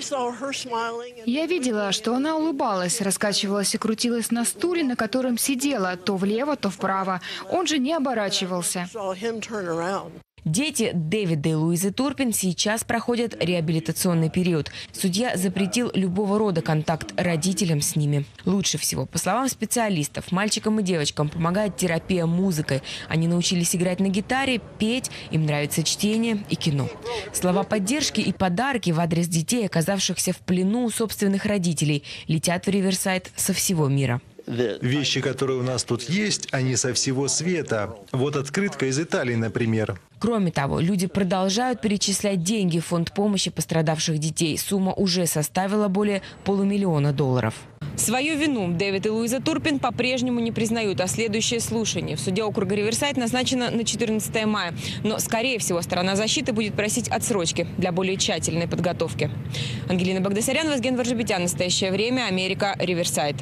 Я видела, что она улыбалась, раскачивалась и крутилась на стуле, на котором сидела, то влево, то вправо. Он же не оборачивался. Дети Дэвида и Луизы Турпин сейчас проходят реабилитационный период. Судья запретил любого рода контакт родителям с ними. Лучше всего, по словам специалистов, мальчикам и девочкам помогает терапия музыкой. Они научились играть на гитаре, петь, им нравится чтение и кино. Слова поддержки и подарки в адрес детей, оказавшихся в плену у собственных родителей, летят в Риверсайд со всего мира. Вещи, которые у нас тут есть, они со всего света. Вот открытка из Италии, например. Кроме того, люди продолжают перечислять деньги в фонд помощи пострадавших детей. Сумма уже составила более $500 000. Свою вину Дэвид и Луиза Турпин по-прежнему не признают, а следующее слушание в суде округа Риверсайд назначено на 14 мая. Но, скорее всего, сторона защиты будет просить отсрочки для более тщательной подготовки. Ангелина Багдасарян, Вазген Варжабетян. Настоящее время. Америка. Риверсайд.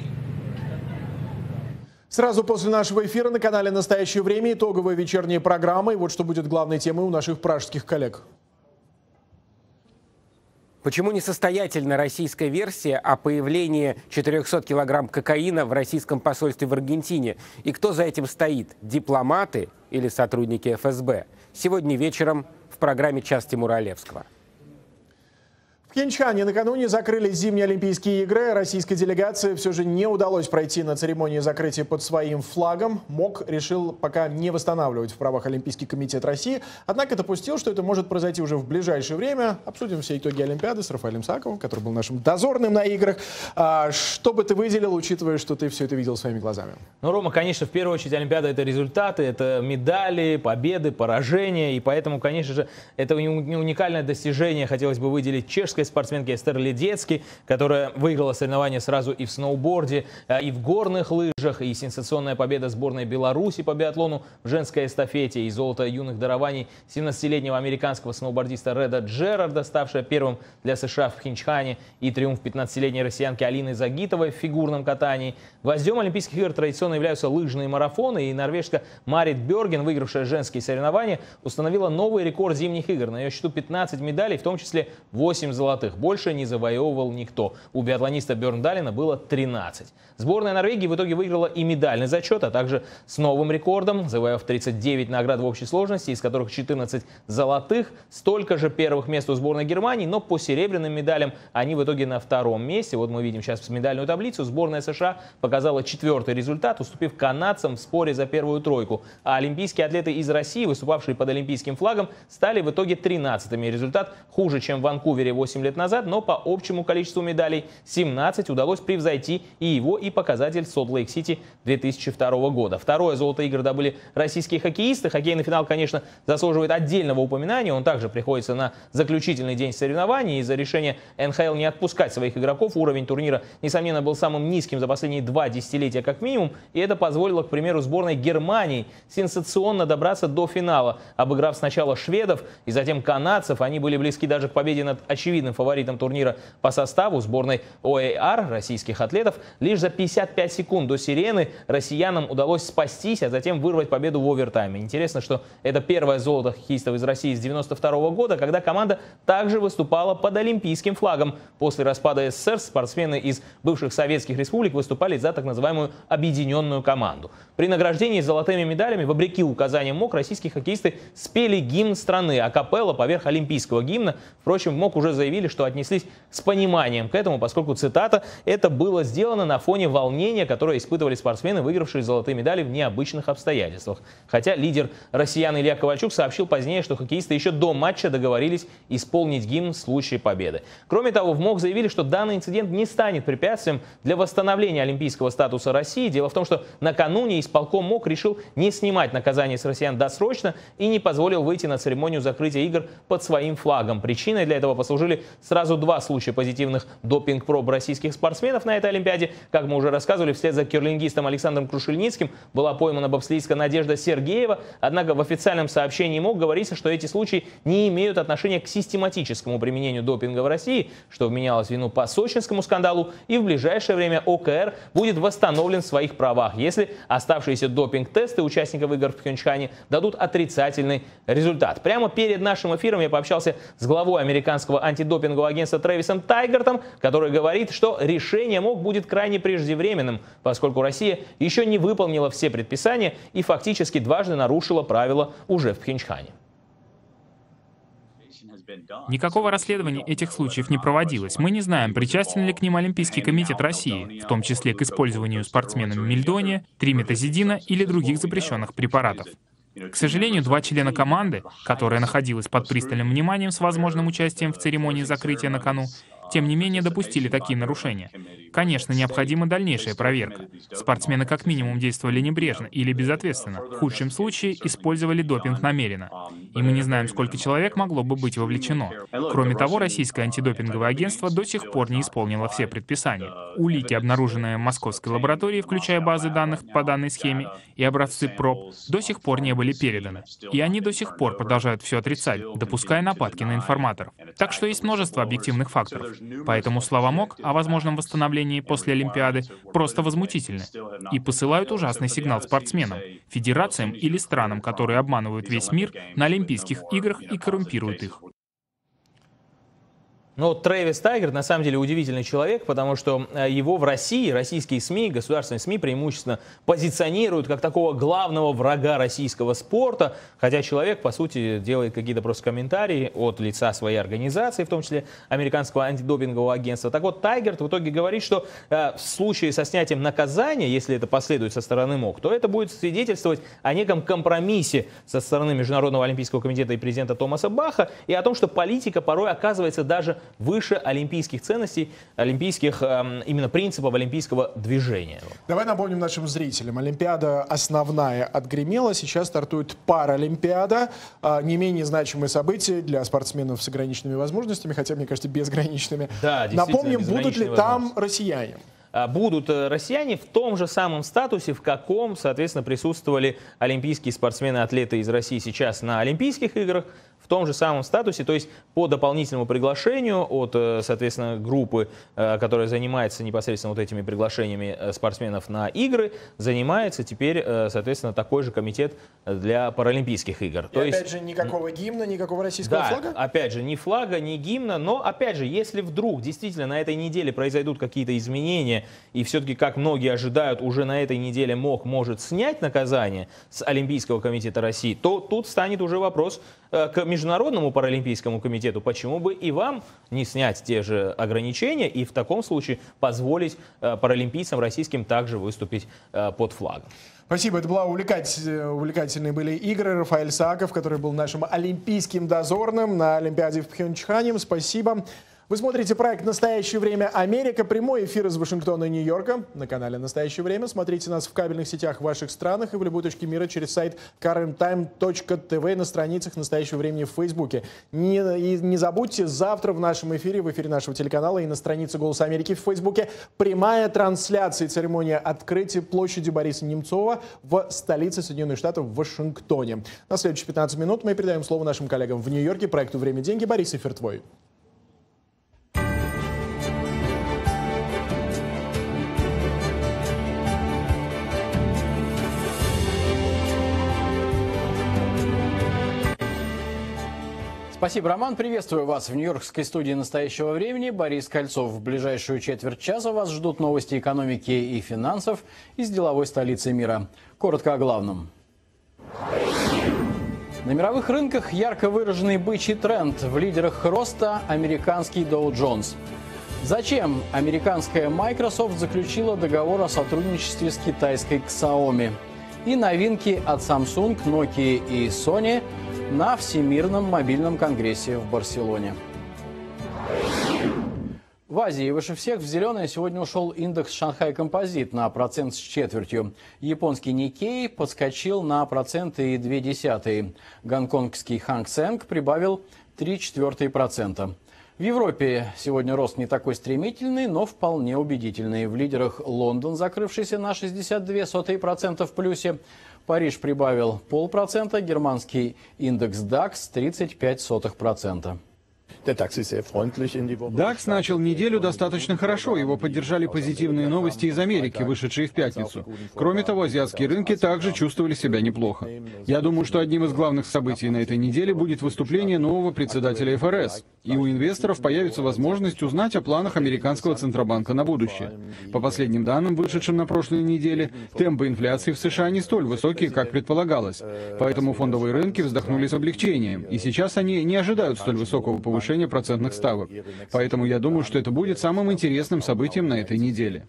Сразу после нашего эфира на канале «Настоящее время» итоговая вечерняя программа. И вот что будет главной темой у наших пражских коллег. Почему несостоятельна российская версия о появлении 400 килограмм кокаина в российском посольстве в Аргентине? И кто за этим стоит? Дипломаты или сотрудники ФСБ? Сегодня вечером в программе «Час Тимура Олевского». В Пхенчхане накануне закрылись зимние Олимпийские игры. Российской делегации все же не удалось пройти на церемонии закрытия под своим флагом. МОК решил пока не восстанавливать в правах Олимпийский комитет России. Однако допустил, что это может произойти уже в ближайшее время. Обсудим все итоги Олимпиады с Рафаэлем Саковым, который был нашим дозорным на играх. Что бы ты выделил, учитывая, что ты все это видел своими глазами? Ну, Рома, конечно, в первую очередь Олимпиада — это результаты, это медали, победы, поражения. И поэтому, конечно же, это не уникальное достижение. Хотелось бы выделить чешской спортсменке Эстер Ледецки, которая выиграла соревнования сразу и в сноуборде, и в горных лыжах, и сенсационная победа сборной Беларуси по биатлону в женской эстафете, и золото юных дарований 17-летнего американского сноубордиста Реда Джерарда, ставшая первым для США в Пхенчхане, и триумф 15-летней россиянки Алины Загитовой в фигурном катании. Гвоздем Олимпийских игр традиционно являются лыжные марафоны, и норвежка Марит Бёрген, выигравшая женские соревнования, установила новый рекорд зимних игр. На ее счету 15 медалей, в том числе 8 золотых. Больше не завоевывал никто. У биатлониста Бёрндалена было 13. Сборная Норвегии в итоге выиграла и медальный зачет, а также с новым рекордом, завоевав 39 наград в общей сложности, из которых 14 золотых, столько же первых мест у сборной Германии, но по серебряным медалям они в итоге на втором месте. Вот мы видим сейчас медальную таблицу. Сборная США показала 4-й результат, уступив канадцам в споре за первую тройку. А олимпийские атлеты из России, выступавшие под олимпийским флагом, стали в итоге 13-ми. Результат хуже, чем в Ванкувере 8 лет назад, но по общему количеству медалей 17 удалось превзойти и его, и показатель Солт-Лейк-Сити 2002 года. Второе золото игр добыли российские хоккеисты. Хоккейный финал, конечно, заслуживает отдельного упоминания. Он также приходится на заключительный день соревнований. Из-за решения НХЛ не отпускать своих игроков уровень турнира, несомненно, был самым низким за последние 2 десятилетия как минимум. И это позволило, к примеру, сборной Германии сенсационно добраться до финала. Обыграв сначала шведов и затем канадцев, они были близки даже к победе над очевидным фаворитом турнира по составу сборной ОАР российских атлетов. Лишь за 55 секунд до сирены россиянам удалось спастись, а затем вырвать победу в овертайме. Интересно, что это первое золото хоккеистов из России с 1992 года, когда команда также выступала под олимпийским флагом. После распада СССР спортсмены из бывших советских республик выступали за так называемую объединенную команду. При награждении золотыми медалями, вопреки указаниям МОК, российские хоккеисты спели гимн страны, а капелла поверх олимпийского гимна. Впрочем, МОК уже заявили, заявили, что отнеслись с пониманием к этому, поскольку, цитата, «это было сделано на фоне волнения, которое испытывали спортсмены, выигравшие золотые медали в необычных обстоятельствах». Хотя лидер россиян Илья Ковальчук сообщил позднее, что хоккеисты еще до матча договорились исполнить гимн в случае победы. Кроме того, в МОК заявили, что данный инцидент не станет препятствием для восстановления олимпийского статуса России. Дело в том, что накануне исполком МОК решил не снимать наказание с россиян досрочно и не позволил выйти на церемонию закрытия игр под своим флагом. Причиной для этого послужили сразу два случая позитивных допинг-проб российских спортсменов на этой Олимпиаде. Как мы уже рассказывали, вслед за керлингистом Александром Крушельницким была поймана бобслеистка Надежда Сергеева. Однако в официальном сообщении МОК говорится, что эти случаи не имеют отношения к систематическому применению допинга в России, что вменялось в вину по сочинскому скандалу, и в ближайшее время ОКР будет восстановлен в своих правах, если оставшиеся допинг-тесты участников игр в Пхенчхане дадут отрицательный результат. Прямо перед нашим эфиром я пообщался с главой американского антидопингового агентства Трэвисом Тайгартом, который говорит, что решение МОК будет крайне преждевременным, поскольку Россия еще не выполнила все предписания и фактически дважды нарушила правила уже в Пхенчхане. Никакого расследования этих случаев не проводилось. Мы не знаем, причастен ли к ним Олимпийский комитет России, в том числе к использованию спортсменами мельдония, триметазидина или других запрещенных препаратов. К сожалению, два члена команды, которая находилась под пристальным вниманием с возможным участием в церемонии закрытия на кону, тем не менее допустили такие нарушения. Конечно, необходима дальнейшая проверка. Спортсмены как минимум действовали небрежно или безответственно. В худшем случае использовали допинг намеренно. И мы не знаем, сколько человек могло бы быть вовлечено. Кроме того, российское антидопинговое агентство до сих пор не исполнило все предписания. Улики, обнаруженные в московской лаборатории, включая базы данных по данной схеме и образцы проб, до сих пор не были переданы. И они до сих пор продолжают все отрицать, допуская нападки на информаторов. Так что есть множество объективных факторов. Поэтому слова МОК о возможном восстановлении после Олимпиады просто возмутительны и посылают ужасный сигнал спортсменам, федерациям или странам, которые обманывают весь мир на Олимпийских играх и коррумпируют их. Но Трэвис Тайгарт на самом деле удивительный человек, потому что его в России, российские СМИ, государственные СМИ преимущественно позиционируют как такого главного врага российского спорта, хотя человек, по сути, делает какие-то просто комментарии от лица своей организации, в том числе американского антидопингового агентства. Так вот, Тайгарт в итоге говорит, что в случае со снятием наказания, если это последует со стороны МОК, то это будет свидетельствовать о неком компромиссе со стороны Международного олимпийского комитета и президента Томаса Баха и о том, что политика порой оказывается даже выше олимпийских ценностей, олимпийских именно принципов олимпийского движения. Давай напомним нашим зрителям. Олимпиада основная отгремела, сейчас стартует Паралимпиада. Не менее значимые события для спортсменов с ограниченными возможностями, хотя, мне кажется, безграничными. Да, напомним, будут ли там россияне? Будут россияне в том же самом статусе, в каком, соответственно, присутствовали олимпийские спортсмены-атлеты из России сейчас на Олимпийских играх, в том же самом статусе, то есть по дополнительному приглашению от, соответственно, группы, которая занимается непосредственно вот этими приглашениями спортсменов на игры, занимается теперь, соответственно, такой же комитет для Паралимпийских игр. И опять же, никакого гимна, никакого российского флага? Опять же, ни флага, ни гимна, но, опять же, если вдруг действительно на этой неделе произойдут какие-то изменения, и все-таки, как многие ожидают, уже на этой неделе МОК может снять наказание с Олимпийского комитета России, то тут станет уже вопрос к Международному паралимпийскому комитету, почему бы и вам не снять те же ограничения и в таком случае позволить паралимпийцам российским также выступить под флагом. Спасибо, это была увлекательные были игры. Рафаэль Сааков, который был нашим олимпийским дозорным на Олимпиаде в Пхенчхане. Спасибо. Вы смотрите проект «Настоящее время Америка». Прямой эфир из Вашингтона и Нью-Йорка на канале «Настоящее время». Смотрите нас в кабельных сетях в ваших странах и в любой точке мира через сайт currenttime.tv на страницах «Настоящего времени» в Фейсбуке. Не забудьте, завтра в нашем эфире, в эфире нашего телеканала и на странице «Голоса Америки» в Фейсбуке прямая трансляция церемонии открытия площади Бориса Немцова в столице Соединенных Штатов в Вашингтоне. На следующие 15 минут мы передаем слово нашим коллегам в Нью-Йорке, проекту «Время, деньги». Борис Эфир твой. Спасибо, Роман. Приветствую вас в нью-йоркской студии «Настоящего времени». Борис Кольцов. В ближайшую четверть часа вас ждут новости экономики и финансов из деловой столицы мира. Коротко о главном. На мировых рынках ярко выраженный бычий тренд. В лидерах роста американский Dow Jones. Зачем американская Microsoft заключила договор о сотрудничестве с китайской Xiaomi? И новинки от Samsung, Nokia и Sony на Всемирном мобильном конгрессе в Барселоне. В Азии выше всех в зеленое сегодня ушел индекс Шанхай Композит на 1,25%. Японский Никей подскочил на 1,2%. Гонконгский Ханг Сенг прибавил 0,03%. В Европе сегодня рост не такой стремительный, но вполне убедительный. В лидерах Лондон, закрывшийся на 0,62% в плюсе. Париж прибавил 0,5%, германский индекс DAX 0,35%. DAX начал неделю достаточно хорошо. Его поддержали позитивные новости из Америки, вышедшие в пятницу. Кроме того, азиатские рынки также чувствовали себя неплохо. Я думаю, что одним из главных событий на этой неделе будет выступление нового председателя ФРС. И у инвесторов появится возможность узнать о планах американского Центробанка на будущее. По последним данным, вышедшим на прошлой неделе, темпы инфляции в США не столь высокие, как предполагалось. Поэтому фондовые рынки вздохнули с облегчением. И сейчас они не ожидают столь высокого повышения процентных ставок. Поэтому я думаю, что это будет самым интересным событием на этой неделе.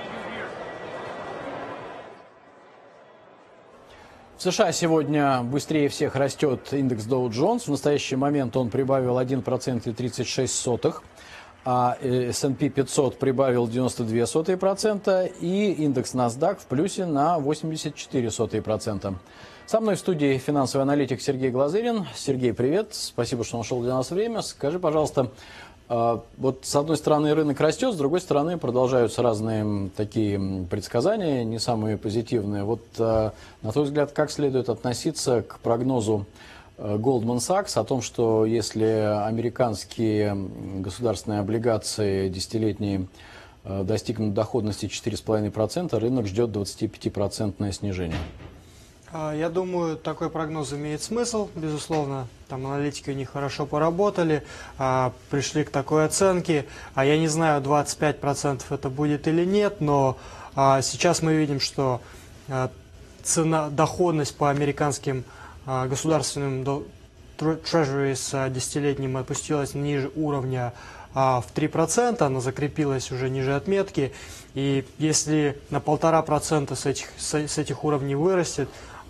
В США сегодня быстрее всех растет индекс Dow Jones. В настоящий момент он прибавил 1,36%, а S&P 500 прибавил 0,92%, и индекс NASDAQ в плюсе на 0,84%. Со мной в студии финансовый аналитик Сергей Глазырин. Сергей, привет. Спасибо, что нашел для нас время. Скажи, пожалуйста, вот с одной стороны рынок растет, с другой стороны продолжаются разные такие предсказания, не самые позитивные. Вот на твой взгляд, как следует относиться к прогнозу Goldman Sachs о том, что если американские государственные облигации десятилетние достигнут доходности 4,5%, рынок ждет 25% снижение? Я думаю, такой прогноз имеет смысл, безусловно. Там аналитики у них хорошо поработали, пришли к такой оценке. Я не знаю, 25% это будет или нет, но сейчас мы видим, что доходность по американским государственным treasuries десятилетним опустилась ниже уровня в 3%, она закрепилась уже ниже отметки. И если на 1,5% с этих уровней вырастет,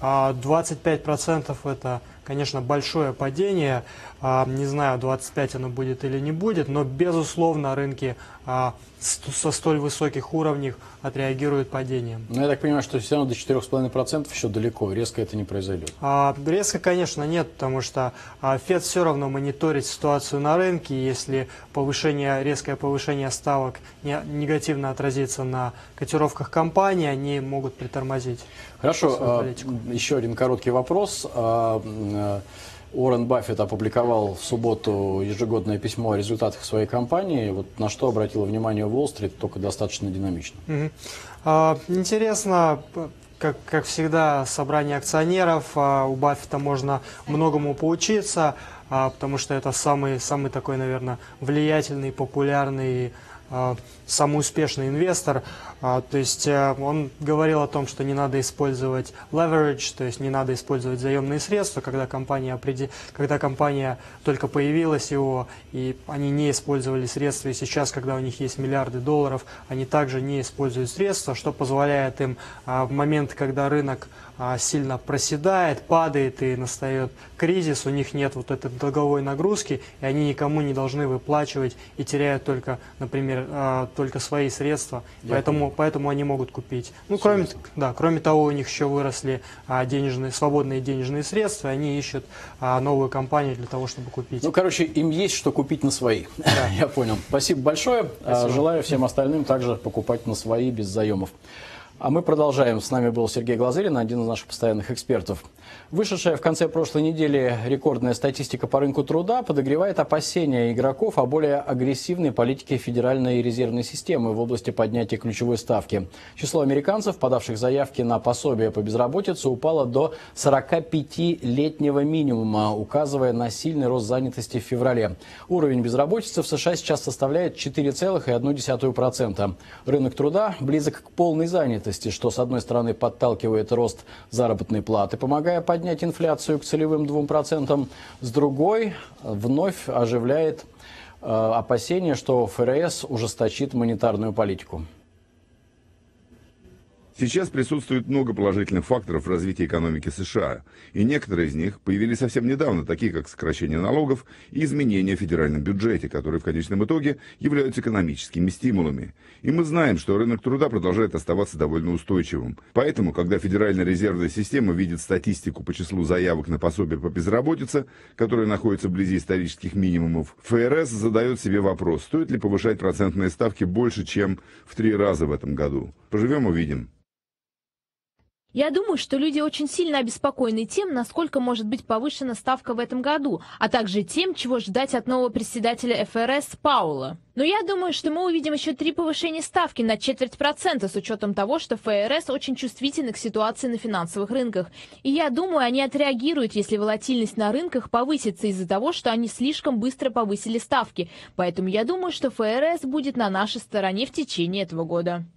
25% это, конечно, большое падение. Не знаю, 25 оно будет или не будет, но, безусловно, рынки со столь высоких уровней отреагируют падением. Но я так понимаю, что все равно до 4,5% еще далеко, резко это не произойдет. Резко, конечно, нет, потому что ФЕД все равно мониторит ситуацию на рынке. Если резкое повышение ставок негативно отразится на котировках компании, они могут притормозить. Хорошо, еще один короткий вопрос. Уоррен Баффет опубликовал в субботу ежегодное письмо о результатах своей компании. Вот на что обратила внимание Уолл-стрит, только достаточно динамично. Интересно, как всегда, собрание акционеров. У Баффета можно многому поучиться, потому что это самый такой, наверное, влиятельный, популярный, самый успешный инвестор. То есть он говорил о том, что не надо использовать leverage, то есть не надо использовать заемные средства, когда компания только появилась и они не использовали средства, и сейчас, когда у них есть миллиарды долларов, они также не используют средства, что позволяет им в момент, когда рынок сильно проседает, падает и настает кризис, у них нет вот этой долговой нагрузки, и они никому не должны выплачивать и теряют только, например, только свои средства, поэтому они могут купить. Ну, кроме того, у них еще выросли свободные денежные средства, и они ищут новую компанию для того, чтобы купить. Ну, короче, им есть что купить на свои. Да. Я понял. Спасибо большое. Спасибо. Желаю всем остальным также покупать на свои без заемов. А мы продолжаем. С нами был Сергей Глазырин, один из наших постоянных экспертов. Вышедшая в конце прошлой недели рекордная статистика по рынку труда подогревает опасения игроков о более агрессивной политике Федеральной резервной системы в области поднятия ключевой ставки. Число американцев, подавших заявки на пособие по безработице, упало до 45-летнего минимума, указывая на сильный рост занятости в феврале. Уровень безработицы в США сейчас составляет 4,1%. Рынок труда близок к полной занятости. занятости, что, с одной стороны, подталкивает рост заработной платы, помогая поднять инфляцию к целевым 2%, с другой вновь оживляет опасение, что ФРС ужесточит монетарную политику. Сейчас присутствует много положительных факторов в развитии экономики США, и некоторые из них появились совсем недавно, такие как сокращение налогов и изменения в федеральном бюджете, которые в конечном итоге являются экономическими стимулами. И мы знаем, что рынок труда продолжает оставаться довольно устойчивым. Поэтому, когда Федеральная резервная система видит статистику по числу заявок на пособие по безработице, которая находится вблизи исторических минимумов, ФРС задает себе вопрос, стоит ли повышать процентные ставки больше, чем в 3 раза в этом году. Поживем — увидим. Я думаю, что люди очень сильно обеспокоены тем, насколько может быть повышена ставка в этом году, а также тем, чего ждать от нового председателя ФРС Пауэлла. Но я думаю, что мы увидим еще 3 повышения ставки на 0,25% с учетом того, что ФРС очень чувствительны к ситуации на финансовых рынках. И я думаю, они отреагируют, если волатильность на рынках повысится из-за того, что они слишком быстро повысили ставки. Поэтому я думаю, что ФРС будет на нашей стороне в течение этого года.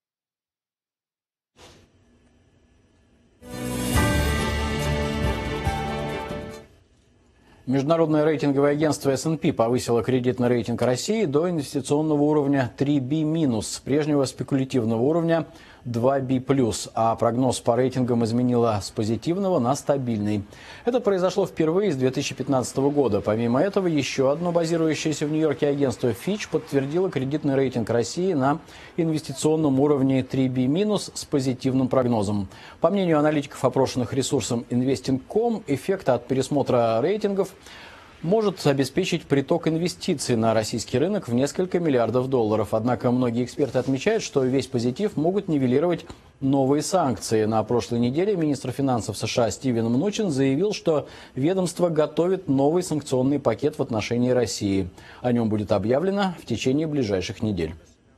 Международное рейтинговое агентство S&P повысило кредитный рейтинг России до инвестиционного уровня 3B- с прежнего спекулятивного уровня 2B+, а прогноз по рейтингам изменило с позитивного на стабильный. Это произошло впервые с 2015 года. Помимо этого, еще одно базирующееся в Нью-Йорке агентство Fitch подтвердило кредитный рейтинг России на инвестиционном уровне 3B- с позитивным прогнозом. По мнению аналитиков, опрошенных ресурсом Investing.com, эффект от пересмотра рейтингов может обеспечить приток инвестиций на российский рынок в несколько миллиардов долларов. Однако многие эксперты отмечают, что весь позитив могут нивелировать новые санкции. На прошлой неделе министр финансов США Стивен Мнучин заявил, что ведомство готовит новый санкционный пакет в отношении России. О нем будет объявлено в течение ближайших недель.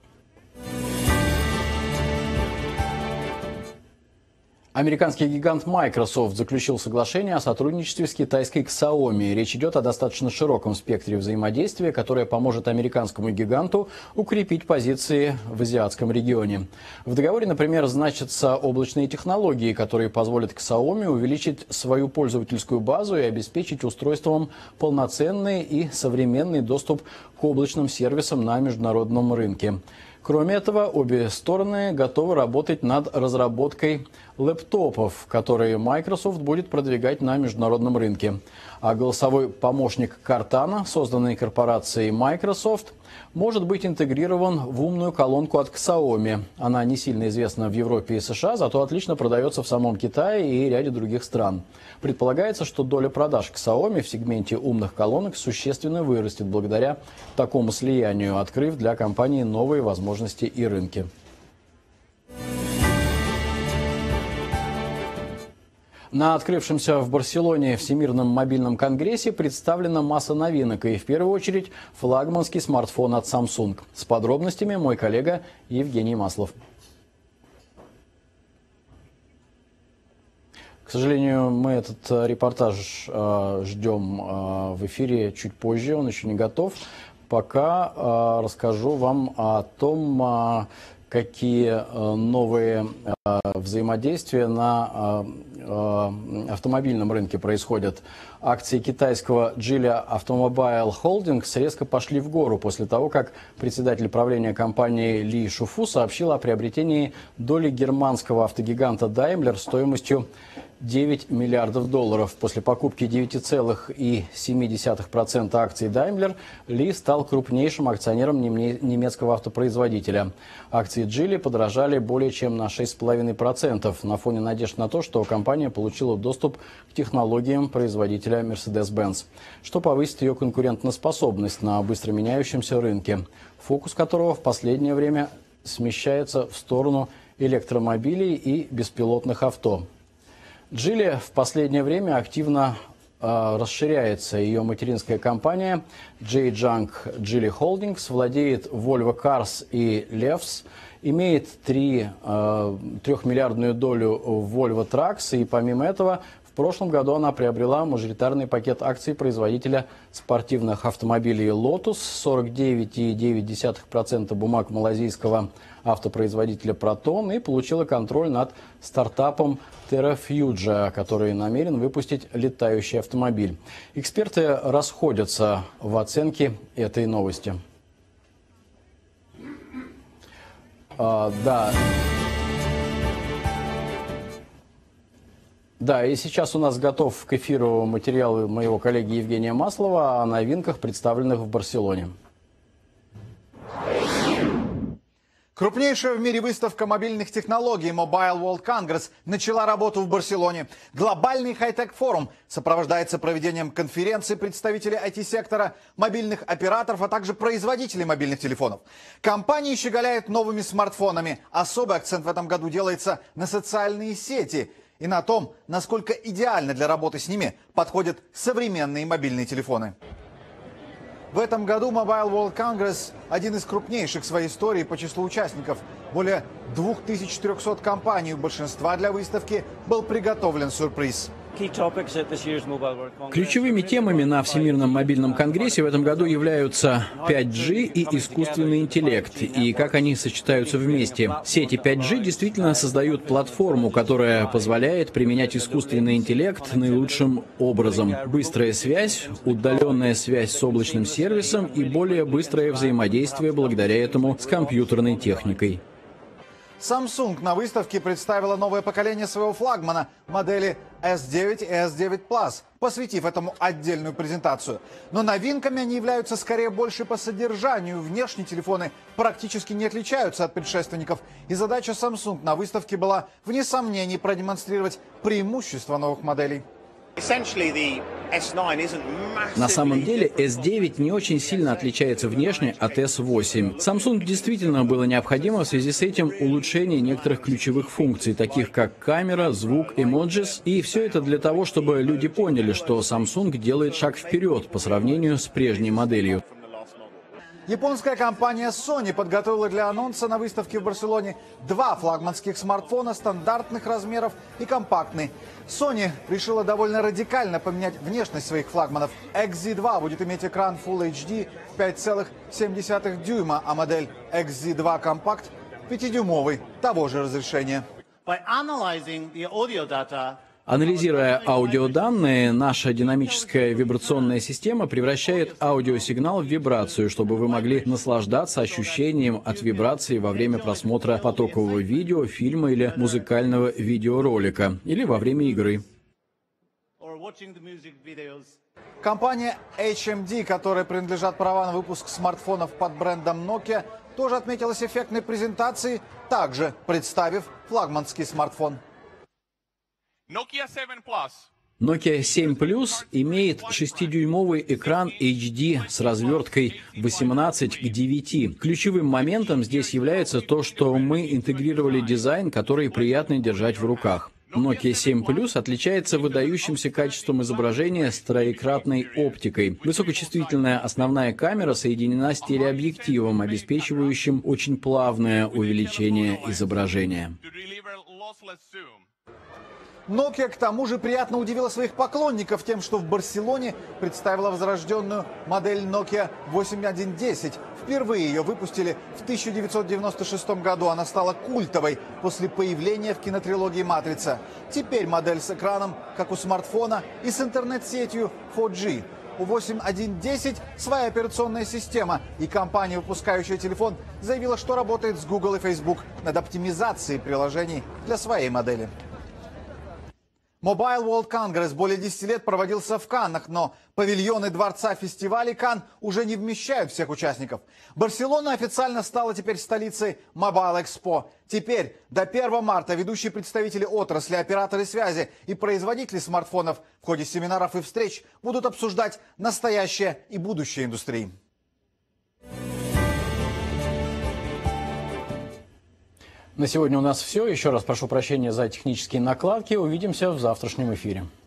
Американский гигант Microsoft заключил соглашение о сотрудничестве с китайской Xiaomi. Речь идет о достаточно широком спектре взаимодействия, которое поможет американскому гиганту укрепить позиции в азиатском регионе. В договоре, например, значатся облачные технологии, которые позволят Xiaomi увеличить свою пользовательскую базу и обеспечить устройством полноценный и современный доступ к облачным сервисам на международном рынке. Кроме этого, обе стороны готовы работать над разработкой лэптопов, которые Microsoft будет продвигать на международном рынке. А голосовой помощник Cortana, созданный корпорацией Microsoft, может быть интегрирован в умную колонку от Xiaomi. Она не сильно известна в Европе и США, зато отлично продается в самом Китае и ряде других стран. Предполагается, что доля продаж Xiaomi в сегменте умных колонок существенно вырастет благодаря такому слиянию, открыв для компании новые возможности и рынки. На открывшемся в Барселоне Всемирном мобильном конгрессе представлена масса новинок и, в первую очередь, флагманский смартфон от Samsung. С подробностями мой коллега Евгений Маслов. К сожалению, мы этот репортаж ждем в эфире чуть позже, он еще не готов. Пока расскажу вам о том, какие новые взаимодействия на автомобильном рынке происходят. Акции китайского Geely Automobile Holdings резко пошли в гору после того, как председатель правления компании Ли Шуфу сообщил о приобретении доли германского автогиганта Daimler стоимостью 9 миллиардов долларов. После покупки 9,7% акций Daimler Ли стал крупнейшим акционером немецкого автопроизводителя. Акции Geely подорожали более чем на 6,5% на фоне надежд на то, что компания получила доступ к технологиям производителя Mercedes-Benz, что повысит ее конкурентоспособность на быстро меняющемся рынке, фокус которого в последнее время смещается в сторону электромобилей и беспилотных авто. Geely в последнее время активно расширяется. Ее материнская компания Zhejiang Geely Holdings владеет Volvo Cars и Levs, имеет 3-миллиардную долю в Volvo Trucks, и помимо этого в прошлом году она приобрела мажоритарный пакет акций производителя спортивных автомобилей Lotus, 49,9% бумаг малазийского автопроизводителя Proton и получила контроль над стартапом Terrafuge, который намерен выпустить летающий автомобиль. Эксперты расходятся в оценке этой новости. Да, и сейчас у нас готов к эфиру материал моего коллеги Евгения Маслова о новинках, представленных в Барселоне. Крупнейшая в мире выставка мобильных технологий Mobile World Congress начала работу в Барселоне. Глобальный хай-тек форум сопровождается проведением конференций представителей IT-сектора, мобильных операторов, а также производителей мобильных телефонов. Компании щеголяют новыми смартфонами. Особый акцент в этом году делается на социальные сети и на том, насколько идеально для работы с ними подходят современные мобильные телефоны. В этом году Mobile World Congress один из крупнейших в своей истории по числу участников. Более 2400 компаний, у большинства для выставки был приготовлен сюрприз. Ключевыми темами на Всемирном мобильном конгрессе в этом году являются 5G и искусственный интеллект, и как они сочетаются вместе. Сети 5G действительно создают платформу, которая позволяет применять искусственный интеллект наилучшим образом. Быстрая связь, удаленная связь с облачным сервисом и более быстрое взаимодействие благодаря этому с компьютерной техникой. Samsung на выставке представила новое поколение своего флагмана, модели S9 и S9 Plus, посвятив этому отдельную презентацию. Но новинками они являются скорее больше по содержанию. Внешние телефоны практически не отличаются от предшественников. И задача Samsung на выставке была, вне сомнений, продемонстрировать преимущества новых моделей. На самом деле S9 не очень сильно отличается внешне от S8. Samsung действительно было необходимо в связи с этим улучшение некоторых ключевых функций, таких как камера, звук, emojis. И все это для того, чтобы люди поняли, что Samsung делает шаг вперед по сравнению с прежней моделью. Японская компания Sony подготовила для анонса на выставке в Барселоне два флагманских смартфона стандартных размеров и компактный. Sony решила довольно радикально поменять внешность своих флагманов. XZ2 будет иметь экран Full HD 5,7 дюйма, а модель XZ2 Compact 5-дюймовый того же разрешения. Анализируя аудиоданные, наша динамическая вибрационная система превращает аудиосигнал в вибрацию, чтобы вы могли наслаждаться ощущением от вибрации во время просмотра потокового видео, фильма или музыкального видеоролика, или во время игры. Компания HMD, которой принадлежат права на выпуск смартфонов под брендом Nokia, тоже отметилась эффектной презентацией, также представив флагманский смартфон. Nokia 7 Plus имеет 6-дюймовый экран HD с разверткой 18:9. Ключевым моментом здесь является то, что мы интегрировали дизайн, который приятно держать в руках. Nokia 7 Plus отличается выдающимся качеством изображения с троекратной оптикой. Высокочувствительная основная камера соединена с телеобъективом, обеспечивающим очень плавное увеличение изображения. Nokia, к тому же, приятно удивила своих поклонников тем, что в Барселоне представила возрожденную модель Nokia 8110. Впервые ее выпустили в 1996 году. Она стала культовой после появления в кинотрилогии «Матрица». Теперь модель с экраном, как у смартфона, и с интернет-сетью 4G. У 8110 своя операционная система, и компания, выпускающая телефон, заявила, что работает с Google и Facebook над оптимизацией приложений для своей модели. Mobile World Congress более 10 лет проводился в Каннах, но павильоны дворца фестивалей Канн уже не вмещают всех участников. Барселона официально стала теперь столицей Mobile Expo. Теперь до 1 марта ведущие представители отрасли, операторы связи и производители смартфонов в ходе семинаров и встреч будут обсуждать настоящее и будущее индустрии. На сегодня у нас все. Еще раз прошу прощения за технические накладки. Увидимся в завтрашнем эфире.